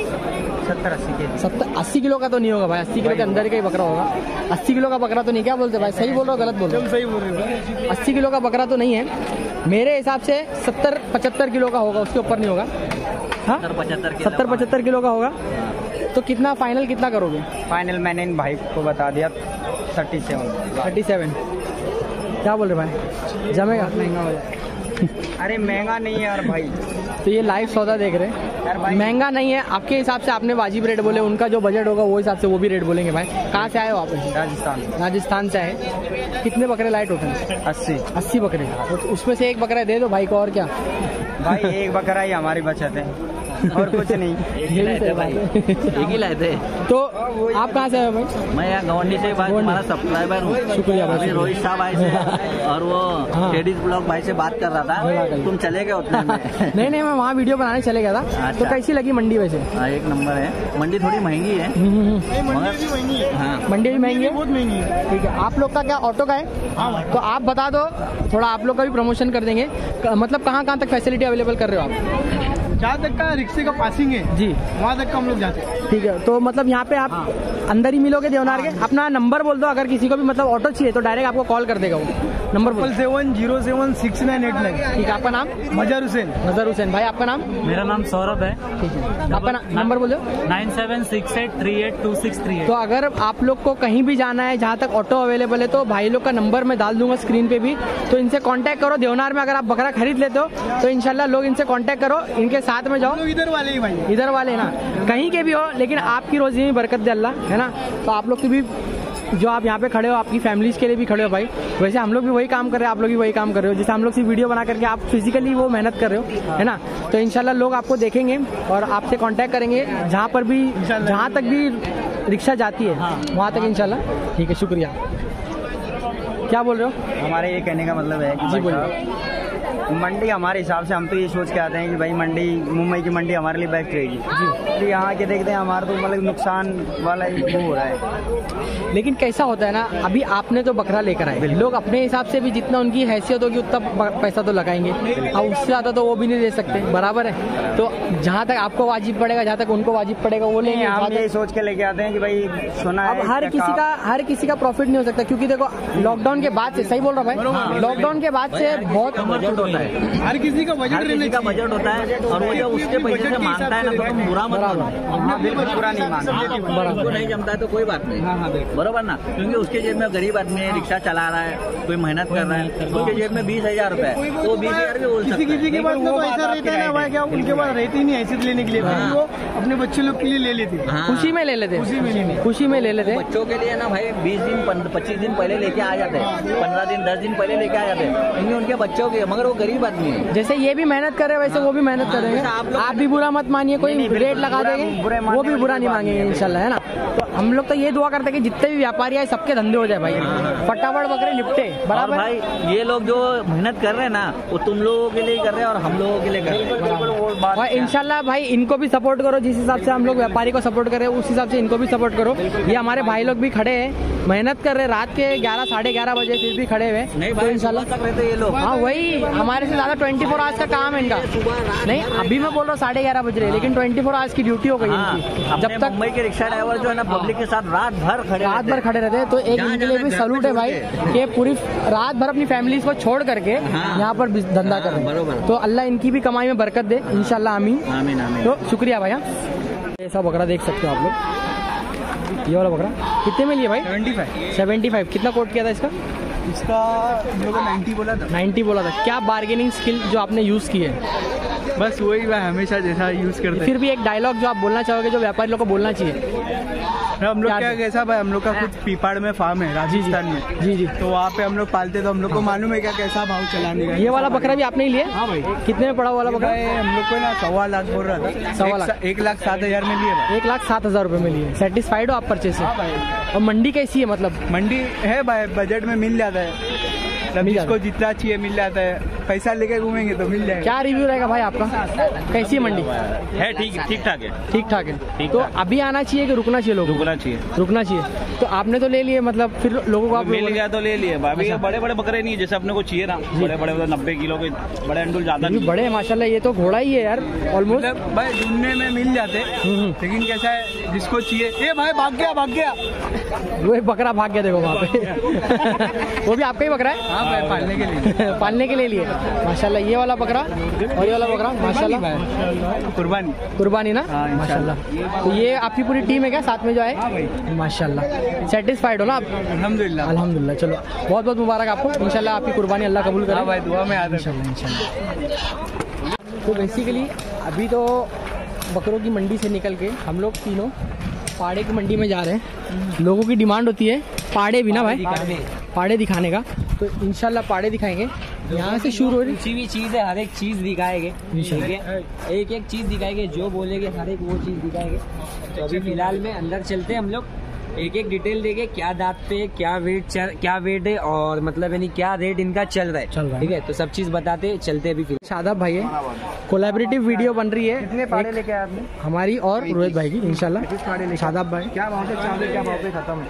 70-80 किलो का तो नहीं होगा भाई, 80 किलो के अंदर का ही बकरा होगा। 80 किलो का बकरा तो नहीं। क्या बोलते भाई, सही बोल रहे हो गलत बोल रहे हो? सही बोल रहे हो। 80 किलो का बकरा तो नहीं है मेरे हिसाब से। 70-75 किलो का होगा, उसके ऊपर नहीं होगा। हाँ 70-75 किलो का होगा। तो कितना फाइनल कितना करोगे? फाइनल मैंने इन भाई को बता दिया 37। क्या बोल रहे भाई, जमेगा? महंगा हो जाए। अरे महंगा नहीं है यार भाई। तो ये लाइव सौदा देख रहे हैं, महंगा नहीं है। आपके हिसाब से आपने वाजिब रेट बोले, उनका जो बजट होगा वो हिसाब से वो भी रेट बोलेंगे भाई। कहाँ से आए हो आप? राजस्थान से आए। कितने बकरे लाए टोटल? 80 बकरे। तो उसमें से एक बकरा दे दो भाई को, और क्या भाई, एक बकरा ही हमारी बचत है और कुछ नहीं। ये भी सही बात है। एक ही लाए थे। तो आप कहाँ से आए हो भाई? मैं यहाँ गवंडी से भाई तुम्हारा सब्सक्राइबर हूँ। शुक्रिया भाई। अभी रोहित साहब आए थे और वो लेडीज ब्लॉग भाई से बात कर रहा था, तुम चले गए उतने में। नहीं मैं वहाँ वीडियो बनाने चले गया था। तो कैसी लगी मंडी वैसे? एक नंबर है मंडी, थोड़ी महंगी है मगर हाँ मंडी भी महंगी है, बहुत महंगी है। ठीक है। आप लोग का क्या ऑटो का है? तो आप बता दो थोड़ा, आप लोग का भी प्रमोशन कर देंगे। मतलब कहाँ तक फैसिलिटी अवेलेबल कर रहे हो आप? जहाँ तक का रिक्शे का पासिंग है जी, वहाँ तक का हम लोग जाते हैं। ठीक है। तो मतलब यहाँ पे आप अंदर ही मिलोगे देवनार के? अपना नंबर बोल दो, अगर किसी को भी मतलब ऑटो चाहिए तो डायरेक्ट आपको कॉल कर देगा वो। नंबर बोल। 77076989। ठीक है। आपका नाम? मजहर हुसैन। भाई आपका नाम? मेरा नाम सौरभ है। ठीक है। आपका नंबर बोलो। 9768382638। तो अगर आप लोग को कहीं भी जाना है जहाँ तक ऑटो अवेलेबल है तो भाई लोग का नंबर मैं डाल दूंगा स्क्रीन पे भी, तो इनसे कांटेक्ट करो। देवनार में अगर आप बकरा खरीद लेते हो तो इंशाल्लाह लोग इनसे कांटेक्ट करो, इनके साथ में जाओ। इधर वाले ही भाई, इधर वाले ना, कहीं के भी हो, लेकिन आपकी रोजी में बरकत दे अल्लाह, है ना। तो आप लोग की भी जो आप यहाँ पे खड़े हो आपकी फैमिलीज के लिए भी खड़े हो भाई, वैसे हम लोग भी वही काम कर रहे हैं, आप लोग भी वही काम कर रहे हो। जैसे हम लोग सिर्फ वीडियो बना करके आप फिजिकली वो मेहनत कर रहे हो, है ना। तो इंशाल्लाह लोग आपको देखेंगे और आपसे कांटेक्ट करेंगे जहाँ पर भी, जहाँ तक भी रिक्शा जाती है वहाँ तक इंशाल्लाह। ठीक है, शुक्रिया। क्या बोल रहे हो? हमारे ये कहने का मतलब है कि जी बोलिए। मंडी हमारे हिसाब से हम तो ये सोच के आते हैं कि भाई मंडी, मुंबई की मंडी हमारे लिए बेस्ट रहेगी जी। तो यहाँ के देखते हैं हमारा तो मतलब नुकसान वाला ही वो हो रहा है। लेकिन कैसा होता है ना, अभी आपने तो बकरा लेकर आए, लोग अपने हिसाब से भी जितना उनकी हैसियत होगी उतना पैसा तो लगाएंगे, और उससे ज़्यादा तो वो भी नहीं दे सकते, बराबर है। तो जहाँ तक आपको वाजिब पड़ेगा, जहाँ तक उनको वाजिब पड़ेगा वो लेंगे। हम यही सोच के लेके आते हैं कि भाई सोना अब हर किसी का प्रॉफिट नहीं हो सकता, क्योंकि देखो लॉकडाउन के बाद से, सही बोल रहा हूँ भाई, लॉकडाउन के बाद से बहुत बजट होता है, हर किसी का बजट होता है, और वो जो उसके पैसे से मांगता है ना तो तुम बुरा मत मानो। बिल्कुल बुरा नहीं मानता, उसको नहीं जमता है तो कोई बात नहीं, बरोबर ना। क्योंकि उसके जेब में गरीब आदमी है, रिक्शा चला रहा है, कोई मेहनत कर रहा है, उसके जेब में 20,000 रुपए है, तो 20,000 भी बोल सकता है। किसी के पास तो ऐसा रहता है ना भाई, क्या उनके पास रहती नहीं हैसियत लेने के लिए, वो अपने बच्चे लोग के लिए ले लेते, खुशी में ले लेते, खुशी में ले लेते। बच्चों के लिए ना भाई 20 दिन 25 दिन पहले लेके आ जाते हैं, 15 दिन 10 दिन पहले लेके आ जाते हैं, क्योंकि उनके बच्चों के, मगर वो गरीब आदमी है। जैसे ये भी मेहनत कर रहे हैं वैसे वो भी मेहनत करेंगे। आप भी बुरा मत मानिए, कोई रेट लगा देंगे वो भी बुरा नहीं मांगेंगे इंशाल्लाह, है ना। तो हम लोग तो ये दुआ करते हैं कि जितने भी व्यापारी आए सबके धंधे हो जाए भाई, फटाफट बकरे निपटे, बराबर भाई। ये लोग जो मेहनत कर रहे हैं ना वो तुम लोगों के लिए कर रहे हैं और हम लोगों के लिए कर रहे हैं। और इंशाल्लाह भाई इनको भी सपोर्ट करो, जिस हिसाब से हम लोग व्यापारी को सपोर्ट करें उस हिसाब से इनको भी सपोर्ट करो। ये हमारे भाई लोग भी खड़े हैं, मेहनत कर रहे हैं, रात के 11 साढ़े 11 बजे फिर भी खड़े हुए नहीं तो भाई, इंशाल्लाह तक रहते ये लोग। हाँ वही हमारे से ज्यादा 24 आवर्स का काम है इनका। नहीं अभी मैं बोल रहा हूँ 11:30 बज रहे, लेकिन 24 आवर्स की ड्यूटी हो गई इनकी। जब तक मुंबई के रिक्शा ड्राइवर जो है ना पब्लिक के साथ रात भर खड़े रहते हैं, तो एक इनके लिए भी सैल्यूट है भाई कि पूरी रात भर अपनी फैमिलीज को छोड़ करके यहाँ पर धंधा कर रहे हैं। तो अल्लाह इनकी भी कमाई में बरकत दे इंशाल्लाह, आमीन आमीन आमीन। तो शुक्रिया भैया। ऐसा बकरा देख सकते हो आप लोग, ये वाला बकरा कितने में लिए भाई? 75। कितना कोट किया था इसका? इसका 90 बोला था। 90 बोला था। क्या बार्गेनिंग स्किल जो आपने यूज की है? बस वही भाई हमेशा जैसा यूज करते हैं। फिर भी एक डायलॉग जो आप बोलना चाहोगे, जो व्यापारी लोग को बोलना चाहिए। हम लोग क्या कैसा भाई, हम लोग का खुद पीपाड़ में फार्म है राजस्थान में। जी। तो वहाँ पे हम लोग पालते, तो हम लोग को मालूम है क्या कैसा भाव चलाने का। ये वाला बकरा भी आपने ही लिया? हाँ भाई। कितने में पड़ा वाला बकरा? हम लोग को ना 1.25 लाख बोल रहा था। 1.25 लाख? 1,07,000 में लिए भाई। 1,07,000 रुपए में लिए। सेटिस्फाइड हो आप परचेज से? और मंडी कैसी है? मतलब मंडी है भाई, बजट में मिल जाता है, जिसको जितना चाहिए मिल जाता है, पैसा लेके घूमेंगे तो मिल जाएगा। क्या रिव्यू रहेगा भाई आपका, कैसी है मंडी? है ठीक ठाक है। ठीक ठाक है। तो अभी आना चाहिए कि रुकना चाहिए? लोग रुकना चाहिए। तो आपने तो ले लिए, मतलब फिर लोगों को आप मिल गया तो ले लिए। अभी बड़े बड़े बकरे नहीं है जैसे अपने को चाहिए ना, बड़े बड़े 90 किलो के बड़े अंडुल ज्यादा नहीं बड़े माशाल्लाह। ये तो घोड़ा ही है यार ऑलमोस्ट भाई, ढूंढने में मिल जाते, लेकिन कैसा है जिसको चाहिए। ये भाई भाग गया वो बकरा भाग गया, देखो वहाँ पे। वो भी आपका ही बकरा है? हाँ भाई, पालने के लिए पालने के लिए लिए माशाल्लाह। ये वाला बकरा और ये वाला बकरा माशाल्लाह कुर्बानी ना माशाल्लाह। तो ये आपकी पूरी टीम है क्या साथ में जो है? माशाल्लाह। सेटिस्फाइड हो ना आप? अल्हम्दुलिल्लाह। चलो बहुत बहुत मुबारक आपको, इंशाल्लाह आपकी कुर्बानी अल्लाह कबूल करे भाई, दुआ में याद इंशाल्लाह। तो बेसिकली अभी तो बकरों की मंडी से निकल के हम लोग तीनों पाड़े की मंडी में जा रहे हैं। लोगों की डिमांड होती है पाड़े भी ना भाई, पाड़े दिखाने का, तो इंशाल्लाह पाड़े दिखाएंगे। यहाँ से शुरू हो रही कुछ भी चीज़ है, हर एक चीज़ दिखाएंगे, एक एक चीज़ दिखाएंगे, जो बोलेंगे हर एक वो चीज़ दिखाएंगे। तो अभी फिलहाल में अंदर चलते हैं हम लोग, एक एक डिटेल देंगे, क्या दांत पे क्या वेट है, और मतलब यानी क्या रेट इनका चल रहा है, ठीक है। तो सब चीज़ बताते चलते अभी। शादाब भाई है, कोलैबोरेटिव वीडियो बन रही है। कितने पाड़े लेके आए आपने? हमारी और रोहित भाई की इंशाल्लाह। शादाब भाई क्या भाव से चालू, क्या भाव पे खत्म?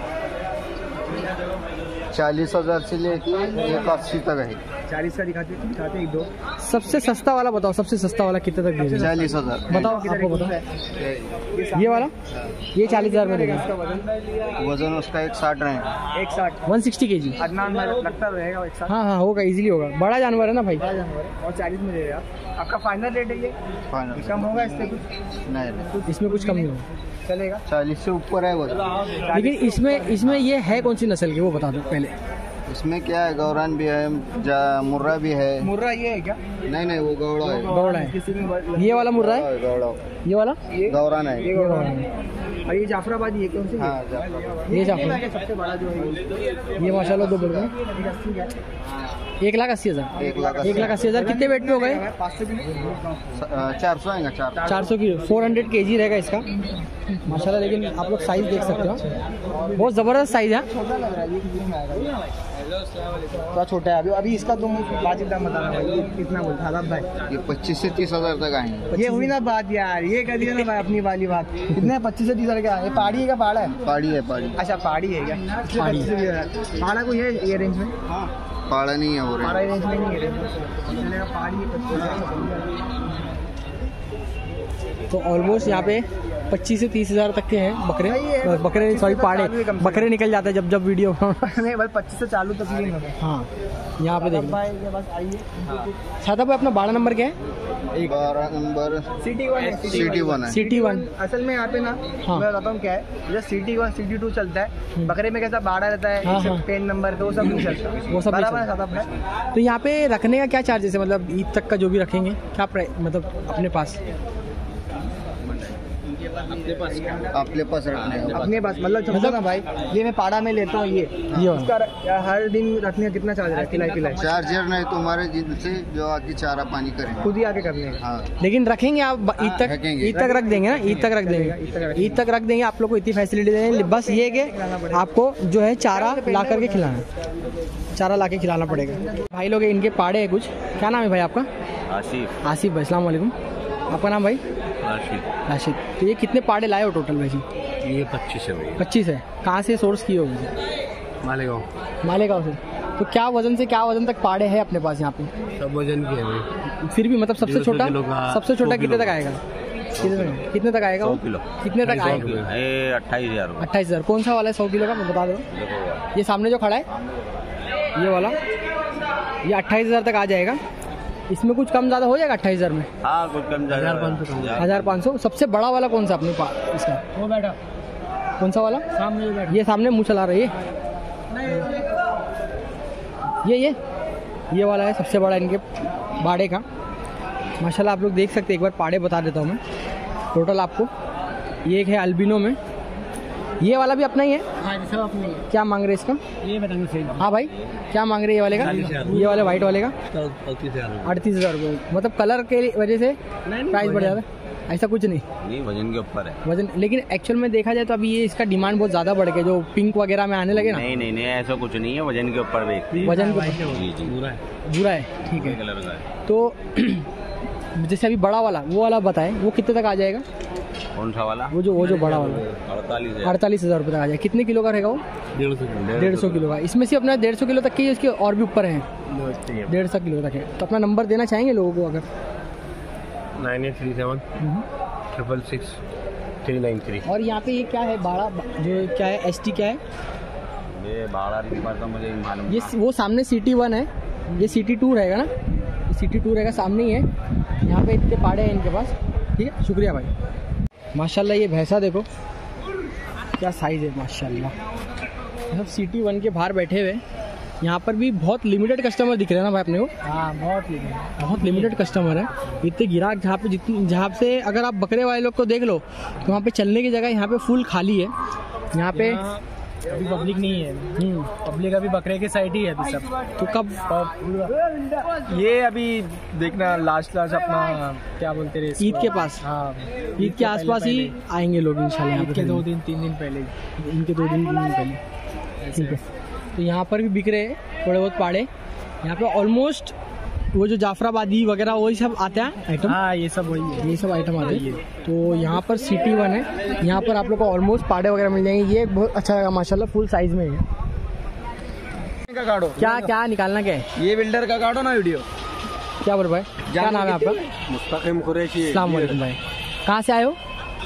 40,000 से लेके 1,80 तक है। 40 का दिखाते एक दो। सबसे सस्ता वाला बताओ, सबसे सस्ता वाला कितने तक देगा? 40,000 बताओ, आपको बताओ। ये वाला ये 40,000 में देगा। वजन उसका 160 है। 160 kg। अदनान लगता रहेगा 160। हाँ होगा, इजीली होगा, बड़ा जानवर है ना भाई। और 40 में देगा। आपका फाइनल रेट है ये? फाइनल कम होगा इससे कुछ? नहीं, इसमें कुछ कम नहीं होगा, चलेगा। 40 से ऊपर है वजन। लेकिन इसमें ये है कौन सी नस्ल की, वो बता दो पहले। इसमें क्या है, गौरान भी है, मुर्रा भी है। मुर्रा ये है क्या? नहीं वो गौड़ा है। गौड़ा है। ये वाला मुर्रा है, गौड़ा। ये वाला गौरान है। और ये जाफराबादी है कौन सी? हाँ, जाफराबादी। ये जाफराबादी सबसे बड़ा जो है ये माशाल्लाह दो बोल रहे हैं 1,80,000। 1,80,000 कितने वेट पे हो गए? 400 आएगा। 400 किलो 400 kg रहेगा इसका माशाल्लाह। लेकिन आप लोग साइज देख सकते हो, बहुत ज़बरदस्त साइज है। तो छोटा है अभी इसका तुम वाजिब दाम बताना भाई, कितना बोलता है भाई? ये 25 से 30,000 तक आएंगे। ये हुई ना बात यार, ये कर दिया ना भाई अपनी वाली बात। कितने 25 से 30,000 का? ये पहाड़ी है क्या पहाड़ा है? पहाड़ी है, पहाड़ी। अच्छा पहाड़ी है क्या? पहाड़ा कोई है ये रेंज में? पहाड़ा नहीं है वो पहाड़ा रेंज में नहीं है। पहाड़ी तो ऑलमोस्ट यहाँ पे 25 से 30,000 तक के हैं बकरे सॉरी पाड़े बकरे निकल जाते हैं जब वीडियो नहीं भाई 25 से चालू तक नहीं होगा। हाँ यहाँ पे देखो भाई ये बस आइए। सादा भाई अपना 12 नंबर क्या है? 12 नंबर सिटी 1 है। सिटी 1 असल में यहाँ पे ना हाँ। मैं बताता हूँ क्या है, जैसे सिटी 1 सिटी 2 चलता है, बकरे में कैसा बाड़ा रहता है, हाँ, 10 नंबर तो वो सब नहीं चलता। वो सब बराबर है। तो यहाँ पे रखने का क्या चार्जेस है? मतलब ईद तक का जो भी रखेंगे क्या मतलब अपने पास अपने पास रखने का अपने पास मतलब समझो ना भाई, ये मैं पाड़ा में लेता हूँ ये उसका हर दिन रखने का कितना चार्ज है? खिलाई चार्जर नहीं तुम्हारे जिनसे जो आके चारा पानी करें खुद ही आके करने का। हाँ। लेकिन रखेंगे आप ईद तक रख देंगे ना? ईद तक रख देंगे आप लोग को इतनी फैसिलिटी देंगे। बस ये कि आपको जो है चारा ला करके खिलाना, चारा ला के खिलाना पड़ेगा। भाई लोग इनके पाड़े हैं कुछ। क्या नाम है भाई आपका? आसिफ भाई। अस्सलाम वालेकुम। आपका नाम भाई? राशिद। तो ये कितने पाड़े लाए हो टोटल भाई जी? ये 25 है भाई। 25 है। कहाँ से सोर्स किए हो? मालेगांव से। तो क्या वजन से क्या वजन तक पाड़े हैं अपने पास यहाँ पे? सब वजन के है भाई। फिर भी मतलब सबसे छोटा कितने तक आएगा? कितने तक आएगा? 100 किलो। कितने तक आएगा? 28,000। 28,000। कौन सा वाला है 100 किलो का बता दो? ये सामने जो खड़ा है ये वाला, ये 28,000 तक आ जाएगा। इसमें कुछ कम ज़्यादा हो जाएगा 28,000 में? हाँ कुछ कम ज़्यादा 1,500। सबसे बड़ा वाला कौन सा अपने पास इसका? वो बैठा। कौन सा वाला? सामने बैठा। ये सामने मुँह चला रही है ये वाला है सबसे बड़ा इनके बाड़े का। माशाल्लाह आप लोग देख सकते हैं। एक बार पाड़े बता देता हूँ मैं टोटल आपको। ये एक है अल्बिनो में, ये वाला भी अपना ही है। हाँ सब अपना ही है। क्या मांग रहे इसका? ये बताएंगे। हाँ भाई क्या मांग रहे ये वाले का? ये वाले वाइट वाले का 38,000 रुपये। मतलब कलर के वजह से प्राइस बढ़ जाता है? ऐसा कुछ नहीं वजन के ऊपर है वजन। लेकिन एक्चुअल में देखा जाए तो अभी ये इसका डिमांड बहुत ज़्यादा बढ़ गया, जो पिंक वगैरह में आने लगे ना। नहीं ऐसा कुछ नहीं है, वजन के ऊपर वजन बुरा है। ठीक है। तो जैसे अभी बड़ा वाला वो वाला बताएं, वो कितने तक आ जाएगा? कौन सा वाला? वो जो बड़ा वाला 48,000 रुपये तक आ जाएगा। कितने किलो का रहेगा वो? 150 किलो का। इसमें से अपना 150 किलो तक की इसके और भी ऊपर हैं 150 किलो तक है। तो अपना नंबर देना चाहेंगे लोगों को अगर? 9837 और यहाँ पे ये क्या है बाड़ा जो क्या है? ST क्या है? ये बाड़ा तो मुझे मालूम। ये वो सामने सिटी 1 है, ये सिटी 2 रहेगा ना? सिटी 2 रहेगा, सामने ही है। यहाँ पे इतने पाड़े हैं इनके पास। ठीक है, शुक्रिया भाई। माशाल्लाह ये भैंसा देखो क्या साइज़ है माशाल्लाह। सब सिटी 1 के बाहर बैठे हुए। यहाँ पर भी बहुत लिमिटेड कस्टमर दिख रहे हैं ना भाई अपने को? हाँ बहुत लिमिटेड कस्टमर है। इतने गिराक जहाँ से अगर आप बकरे वाले लोग को देख लो तो वहाँ पे चलने की जगह यहाँ पे फुल खाली है। यहाँ पे अभी पब्लिक नहीं है। पब्लिक अभी बकरे के साइड ही है अभी सब। तो कब ये अभी देखना लास्ट अपना क्या बोलते रहे ईद के पास? हाँ ईद के आसपास ही आएंगे लोग इंशाल्लाह। ईद के 2-3 दिन पहले, इनके 2-3 दिन पहले। ठीक है। तो यहाँ पर भी बिक रहे हैं थोड़े बहुत पाड़े। यहाँ पे ऑलमोस्ट वो जो जाफराबादी वगैरह वही सब आता है आइटम। हाँ ये सब वही है, ये सब आइटम आते हैं। तो यहाँ पर सिटी 1 है, यहाँ पर आप लोग को ऑलमोस्ट पाड़े वगैरह मिल जाएंगे। ये बहुत अच्छा लगा माशाल्लाह, फुल साइज में है। का काटो क्या निकालना क्या है? ये बिल्डर का काटो ना वीडियो। क्या बोल भाई? क्या नाम है आपका? मुस्तकिम कुरैशी। अस्सलाम वालेकुम भाई। कहाँ से आए हो?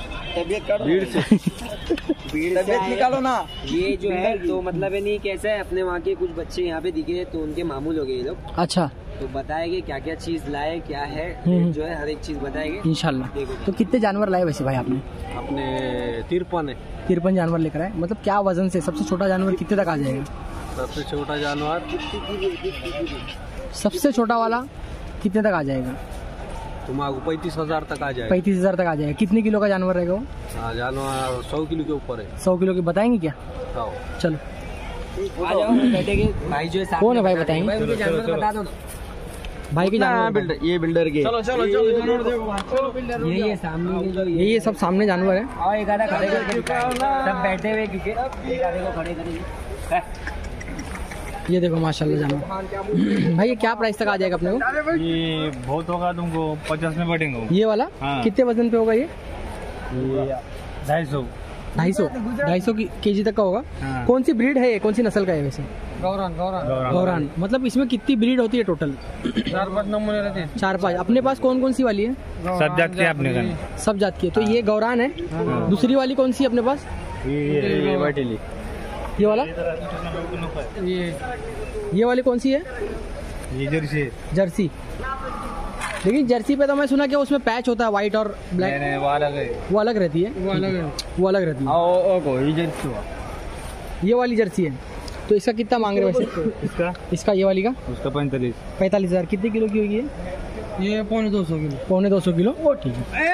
तबीयत निकालो ना। ये जो है तो मतलब है नहीं कैसा है, अपने वहाँ के कुछ बच्चे यहाँ पे दिखे तो उनके मामूल हो गए ये लोग। अच्छा। तो बताएंगे क्या क्या चीज लाए, क्या है जो है हर एक चीज बताएंगे इंशाल्लाह। तो कितने जानवर लाए वैसे भाई आपने? अपने 53 जानवर लेकर आए। मतलब क्या वजन से? सबसे छोटा जानवर कितने तक आ जाएगा? सबसे छोटा जानवर सबसे छोटा वाला कितने तक आ जाएगा? तुम्हारा 35,000 तक आ जाएगा। 35,000 तक आ जाएगा। कितने किलो का जानवर रहेगा वो? जानवर 100 किलो के ऊपर है। 100 किलो की बताएंगे क्या? चलो आ जाओ बैठेंगे भाई जो है। कौन है भाई बताएंगे? भाई मुझे जानवर बता दो ना भाई की जानवर। ये बिल्डर के चलो यही है सामने के जो यही है सब सामने जानवर है। और एक आधा खड़े करके सब बैठे हुए क्योंकि एक आधे को खड़े करेंगे। ये देखो माशाल्लाह जानवर। भाई ये क्या प्राइस तक आ जाएगा अपने को? ये बहुत होगा तुमको 50 में बैठेंगे। ये वाला कितने वजन पे होगा ये? 250 केजी तक का होगा। कौन सी ब्रीड है ये? कौन सी नस्ल का है वैसे? गौरान। मतलब इसमें कितनी ब्रीड होती है टोटल? 4-5 नमूने रहते हैं। 4-5। अपने पास कौन कौन सी वाली है? सब जात की अपने का। सब जात की है। तो ये गौरान है। दूसरी वाली कौन सी है अपने पास? ये वाला? ये वाली कौन सी है? ये जर्सी। लेकिन जर्सी पे तो मैं सुना कि उसमें पैच होता है व्हाइट और ब्लैक। नहीं, वो अलग है। वो अलग रहती है। वो अलग रहती है। ये वाली जर्सी है। तो इसका कितना मांग रहे वैसे? इसका ये वाली का? उसका 45,000। कितने किलो की होगी ये 250 किलो। 250 किलो। ठीक है।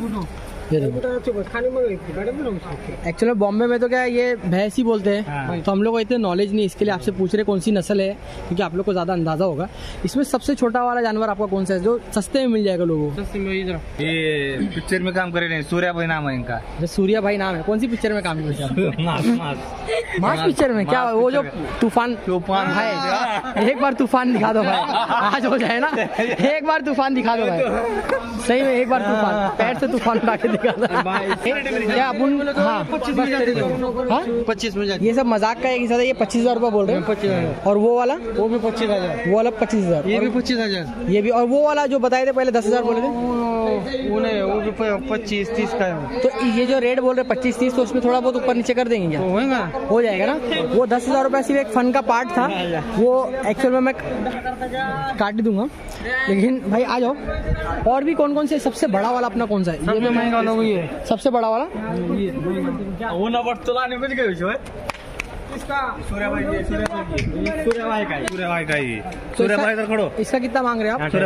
एक्चुअली बॉम्बे में तो क्या ये भैंस ही बोलते हैं। तो हम लोग को इतने नॉलेज नहीं, इसके लिए आपसे पूछ रहे कौन सी नस्ल है, क्योंकि आप लोग को ज्यादा अंदाजा होगा। इसमें सबसे छोटा वाला जानवर आपका कौन सा है जो सस्ते में मिल जाएगा लोगों को? ये पिक्चर में काम कर रहे हैं, सूर्या भाई नाम है इनका। सूर्या भाई नाम है। कौन सी पिक्चर में काम कर रहे हैं? मास पिक्चर में। क्या वो जो तूफान है? एक बार तूफान दिखा दो भाई, आज हो जाए ना। एक बार तूफान दिखा दो भाई, सही में एक बार तूफान, पैर से तूफान उठा के दिखा दो। क्या अपन? हाँ 25 में। ये सब मजाक का एक हिस्सा है। ये 25,000 रुपया बोल रहे हैं। 25,000। और वो वाला? वो भी 25,000। वो वाला 25,000। ये भी 25,000। ये भी। और वो वाला जो बताए थे पहले 10,000 बोले थे, वो नहीं, वो भी 25-30 का है। तो ये जो रेट बोल रहे 25-30, तो उसमें थोड़ा बहुत ऊपर नीचे कर देंगे क्या? हो जाएगा ना। वो 10,000 रुपया सिर्फ एक फन का पार्ट था, वो एक्चुअल में मैं काट दूंगा। लेकिन भाई आ जाओ। और भी कौन कौन से? सबसे बड़ा वाला अपना कौन सा है? ये महंगा वाला वही है। सबसे बड़ा वाला वो ना बट तोलाने कुछ गए जो है इसका। सूर्या भाई इधर खड़ो। इसका कितना मांग रहे हैं आप?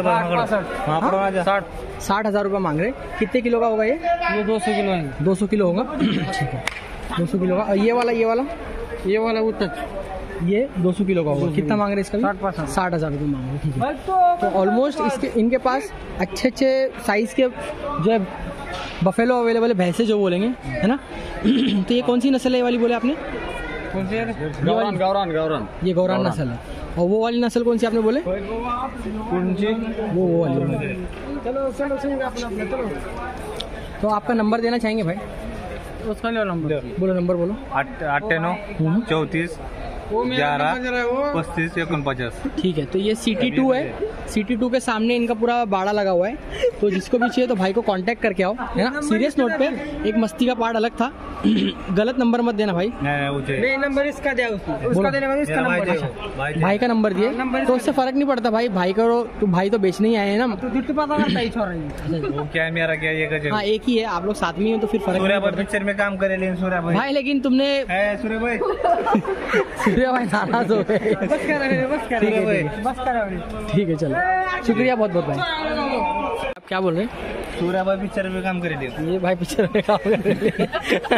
60,000 रुपया मांग रहे हैं। कितने किलो का होगा ये? 200 किलो है। 200 किलो होगा। ठीक है, 200 किलो का। और ये वाला वो तक ये 200 किलो का होगा। कितना मांग रहे हैं इसका? 60,000 रुपये मांग रहे हैं। ठीक है। तो ऑलमोस्ट इनके पास अच्छे साइज के जो है बफेलो अवेलेबल है, भैंसे जो बोलेंगे, है ना। तो ये कौन सी नस्ल है ये वाली बोले आपने? कौन सी? गौरान। ये गौरान नस्ल है। और वो वाली नस्ल कौन सी आपने बोले? कौन सी? वो वाली। चलो तो आपका नंबर देना चाहेंगे भाई? उसका नंबर बोलो। नंबर बोलो। 98 34 11 35 49। ठीक है। तो ये CT2 है। CT2 के सामने इनका पूरा बाड़ा लगा हुआ है। तो जिसको भी चाहिए तो भाई को कांटेक्ट करके आओ, है ना। सीरियस नोट पे एक मस्ती का पार्ट अलग था। गलत नंबर मत देना भाई। नहीं नंबर इसका दिया, उसका देने वाला इसका नंबर दिया। भाई का नंबर दिए तो उससे फर्क नहीं पड़ता भाई। भाई करो तो भाई तो बेचने ही आए हैं ना। तो पता करता ही छोड़ रही है। वो क्या है मेरा क्या ये गजब। हाँ एक ही है, आप लोग साथ में हो तो फिर फर्क नहीं पड़ता। पिक्चर में काम करे लेकिन सूर्या भाई लेकिन तुमने सूर्या भाई नाराज हो गए। ठीक है चलो, शुक्रिया बहुत बहुत भाई। आप क्या बोल रहे हैं? सूर्या भाई पिक्चर में काम करे। ये भाई पिक्चर में काम कर रहे हैं।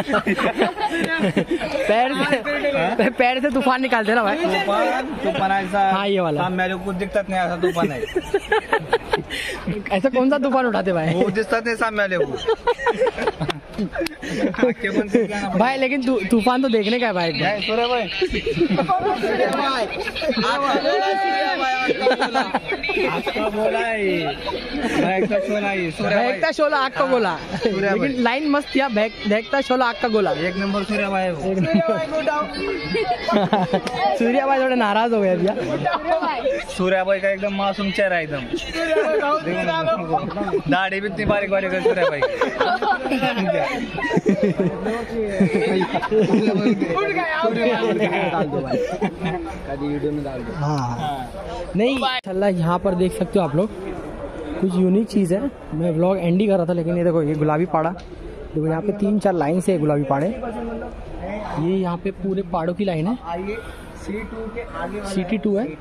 पैर से तूफान निकालते ना भाई। तूफान ऐसा। हाँ ये वाला। मेरे को कुछ दिक्कत नहीं, ऐसा तूफान है। ऐसा कौन सा तूफान उठाते भाई? वो दिक्कत नहीं सामने वाले को। भाई लेकिन तूफान तो देखने का है भाई। सूर्या भाई आपका बोला है, भैगता शोला आग का गोला। लेकिन लाइन मस्त थी, भैगता शोला आग का गोला। एक नंबर सूर्या भाई। सूर्या भाई थोड़े नाराज हो गए भैया। सूर्या भाई का एकदम मासूम चेहरा, एकदम दाढ़ी भी इतनी बारीक बारीक है सूर्या भाई। हाँ नहीं चल, यहाँ पर देख सकते हो आप लोग कुछ यूनिक चीज़ है। मैं व्लॉग एंड ही कर रहा था, लेकिन ये देखो ये गुलाबी पाड़ा। देखो यहाँ पे 3-4 लाइन से गुलाबी पाड़े। ये यहाँ पे पूरे पहाड़ों की लाइन है। C2 के आगे CT2 है,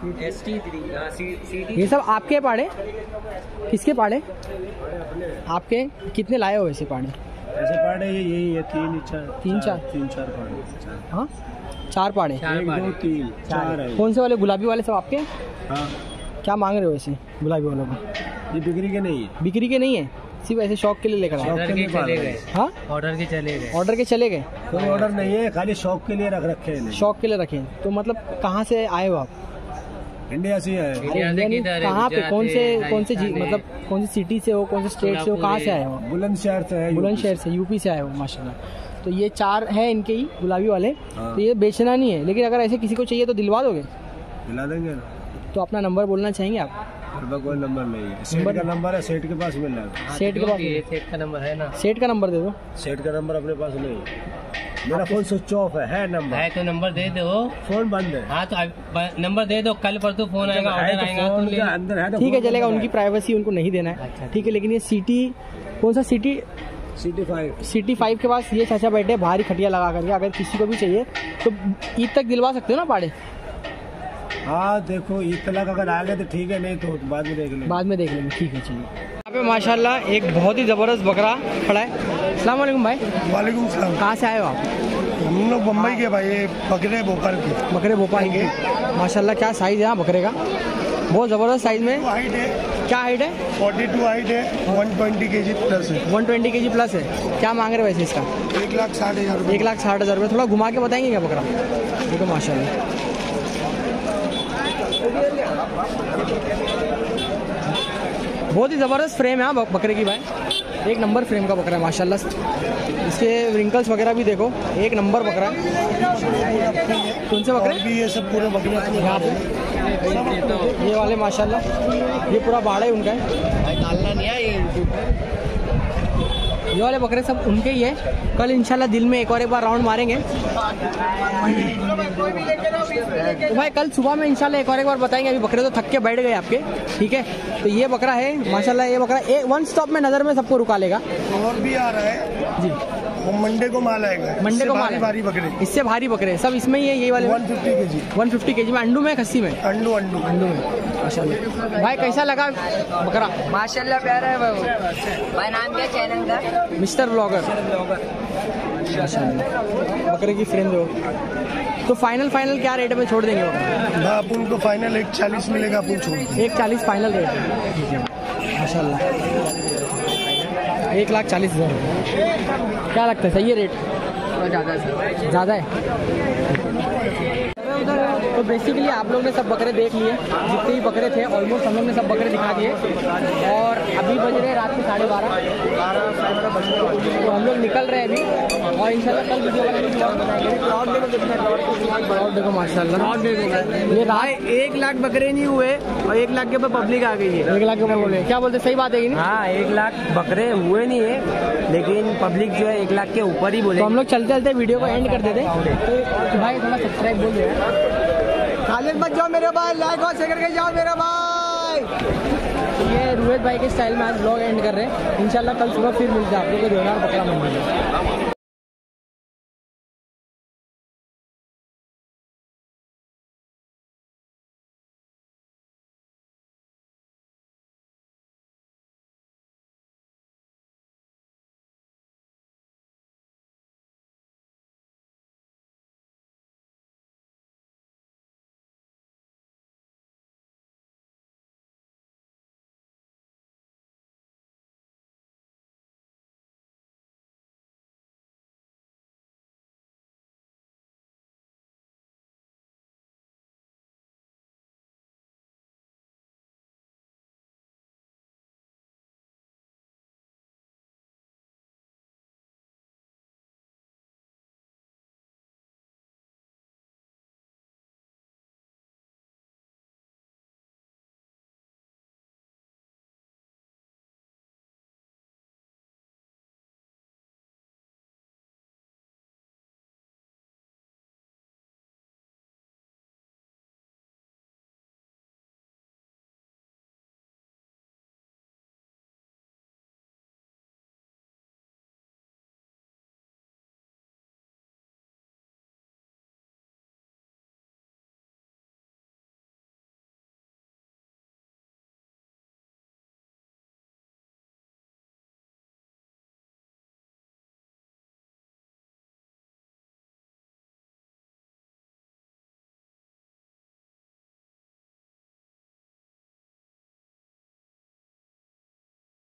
ST3। ये सब आपके पाड़े? किसके पाड़े? आपके कितने लाए हो ऐसे पाड़े? ऐसे पाड़े यही है, तीन चार पाड़े। हाँ 4 पाड़े, 1 2 3 4 है। कौन से वाले? गुलाबी वाले सब आपके? हाँ। क्या मांग रहे हो ऐसे गुलाबी वालों को? ये बिक्री के नहीं है। बिक्री के नहीं है, सिर्फ ऐसे शौक के लिए लेकर आए? ऑर्डर के चले गए। हाँ ऑर्डर के चले गए। ऑर्डर के चले गए? कोई ऑर्डर नहीं है, खाली शौक के लिए रख रखे हैं। शौक के लिए रखे। तो मतलब कहाँ से आए हो आप? इंडिया से है। कहाँ पे? कौन से मतलब कौन सी सिटी से हो, कौन से स्टेट से हो, कहाँ से आए हो? बुलंदशहर से है। बुलंदशहर से, यूपी से आए हो, माशाल्लाह। तो ये 4 है इनके ही गुलाबी वाले। तो ये बेचना नहीं है, लेकिन अगर ऐसे किसी को चाहिए तो दिलवा दोगे? दिला देंगे। तो अपना नंबर बोलना चाहेंगे आप? कोई नंबर नहीं है, सेठ का नंबर है, सेठ के पास मिल रहा है। सेठ के पास? सेठ का नंबर है ना? सेठ का नंबर दे दो। सेठ का नंबर अपने पास नहीं है, मेरा फोन स्विच ऑफ है नंबर है तो नंबर दे दो। फोन बंद है। हाँ तो नंबर दे दो, कल परसों फोन आएगा, ऑर्डर आएगा तो अंदर है। ठीक है चलेगा, उनकी प्राइवेसी उनको नहीं देना है, ठीक है। लेकिन ये सिटी कौन सा? CT5 के पास ये चाचा बैठे भारी खटिया लगा करके। अगर किसी को भी चाहिए तो ईद तक दिलवा सकते हो ना पाड़े? हाँ देखो, ईद तक अगर आ गए तो ठीक है, नहीं तो बाद में देख लेंगे। बाद में देख लेंगे, ठीक है चलिए। यहाँ पे माशाल्लाह एक बहुत ही ज़बरदस्त बकरा खड़ा है। अस्सलाम वालेकुम भाई। वालेकुम सलाम। कहाँ से आए हो आप? हम लोग मुंबई के भाई, ये बकरे भोपाल के। बकरे भोपाल के, माशाल्लाह क्या साइज़ है यहाँ बकरे का, बहुत ज़बरदस्त साइज़ में। हाइट है? क्या हाइट है? 42 हाइट है, 120 kg प्लस है। 120 kg प्लस है। क्या मांग रहे हो वैसे इसका? 1,60,000 रुपये। 1,60,000 रुपये। थोड़ा घुमा के बताएंगे क्या बकरा? देखो माशाल्लाह बहुत ही ज़बरदस्त फ्रेम है बकरे की भाई, एक नंबर फ्रेम का बकरा है माशाल्लाह। इसके रिंकल्स वगैरह भी देखो, एक नंबर बकरा है। कौन से बकरे? भी ये सब पूरे बकरे यहाँ पे ये वाले माशाल्लाह, ये पूरा बाड़ा है उनका है। डालना नहीं है ये वाले बकरे सब उनके ही है। कल इंशाल्लाह दिल में एक बार राउंड मारेंगे तो भाई कल सुबह में इंशाल्लाह एक बार बताएंगे। अभी बकरे तो थक के बैठ गए आपके, ठीक है। तो ये बकरा है माशाल्लाह, ये बकरा वन स्टॉप में नज़र में सबको रुका लेगा। और भी आ रहा है जी, वो मंडे को माल आएगा। मंडे को माल भारी बकरे, इससे भारी बकरे सब इसमें ही है। ये वाले 150 kg में। अंडू में खस्सी में? अंडू में माशाल्लाह। भाई कैसा लगा बकरा? माशाल्लाह प्यारा है भाई। नाम क्या चैनल का? Mister blogger. माशाल्लाह बकरे की फ्रेम दो। तो फाइनल क्या रेट में छोड़ देंगे? आप उनको फाइनल 1,40 मिलेगा, अपन छोड़ 1,40 फाइनल रेट है माशाल्लाह। 1,40,000। क्या लगता है सही है रेट? ज़्यादा है। तो बेसिकली आप लोग ने सब बकरे देख लिए, जितने भी बकरे थे ऑलमोस्ट हम लोग ने सब बकरे दिखा दिए। और अभी बज रहे रात के 12:30 तो हम लोग निकल रहे हैं अभी। और इंशाल्लाह कल वीडियो बनाएंगे। क्राउड देखो माशाल्लाह, ये रात 1 लाख बकरे नहीं हुए और 1 लाख के ऊपर पब्लिक आ गई है। 1 लाख के ऊपर बोले, क्या बोलते? सही बात है कि नहीं? हाँ 1 लाख बकरे हुए नहीं है, लेकिन पब्लिक जो है 1 लाख के ऊपर ही बोले। तो हम लोग चलते चलते वीडियो को एंड कर देते। तो भाई थोड़ा सब्सक्राइब बोल दे। खालिद मत जाओ मेरे भाई, लाइक और शेयर करके जाओ मेरा भाई। ये रुवेद भाई के स्टाइल में आज ब्लॉग एंड कर रहे हैं। इंशाल्लाह कल सुबह फिर मिलते हैं आप लोग को देवनार बकरा मंडी में।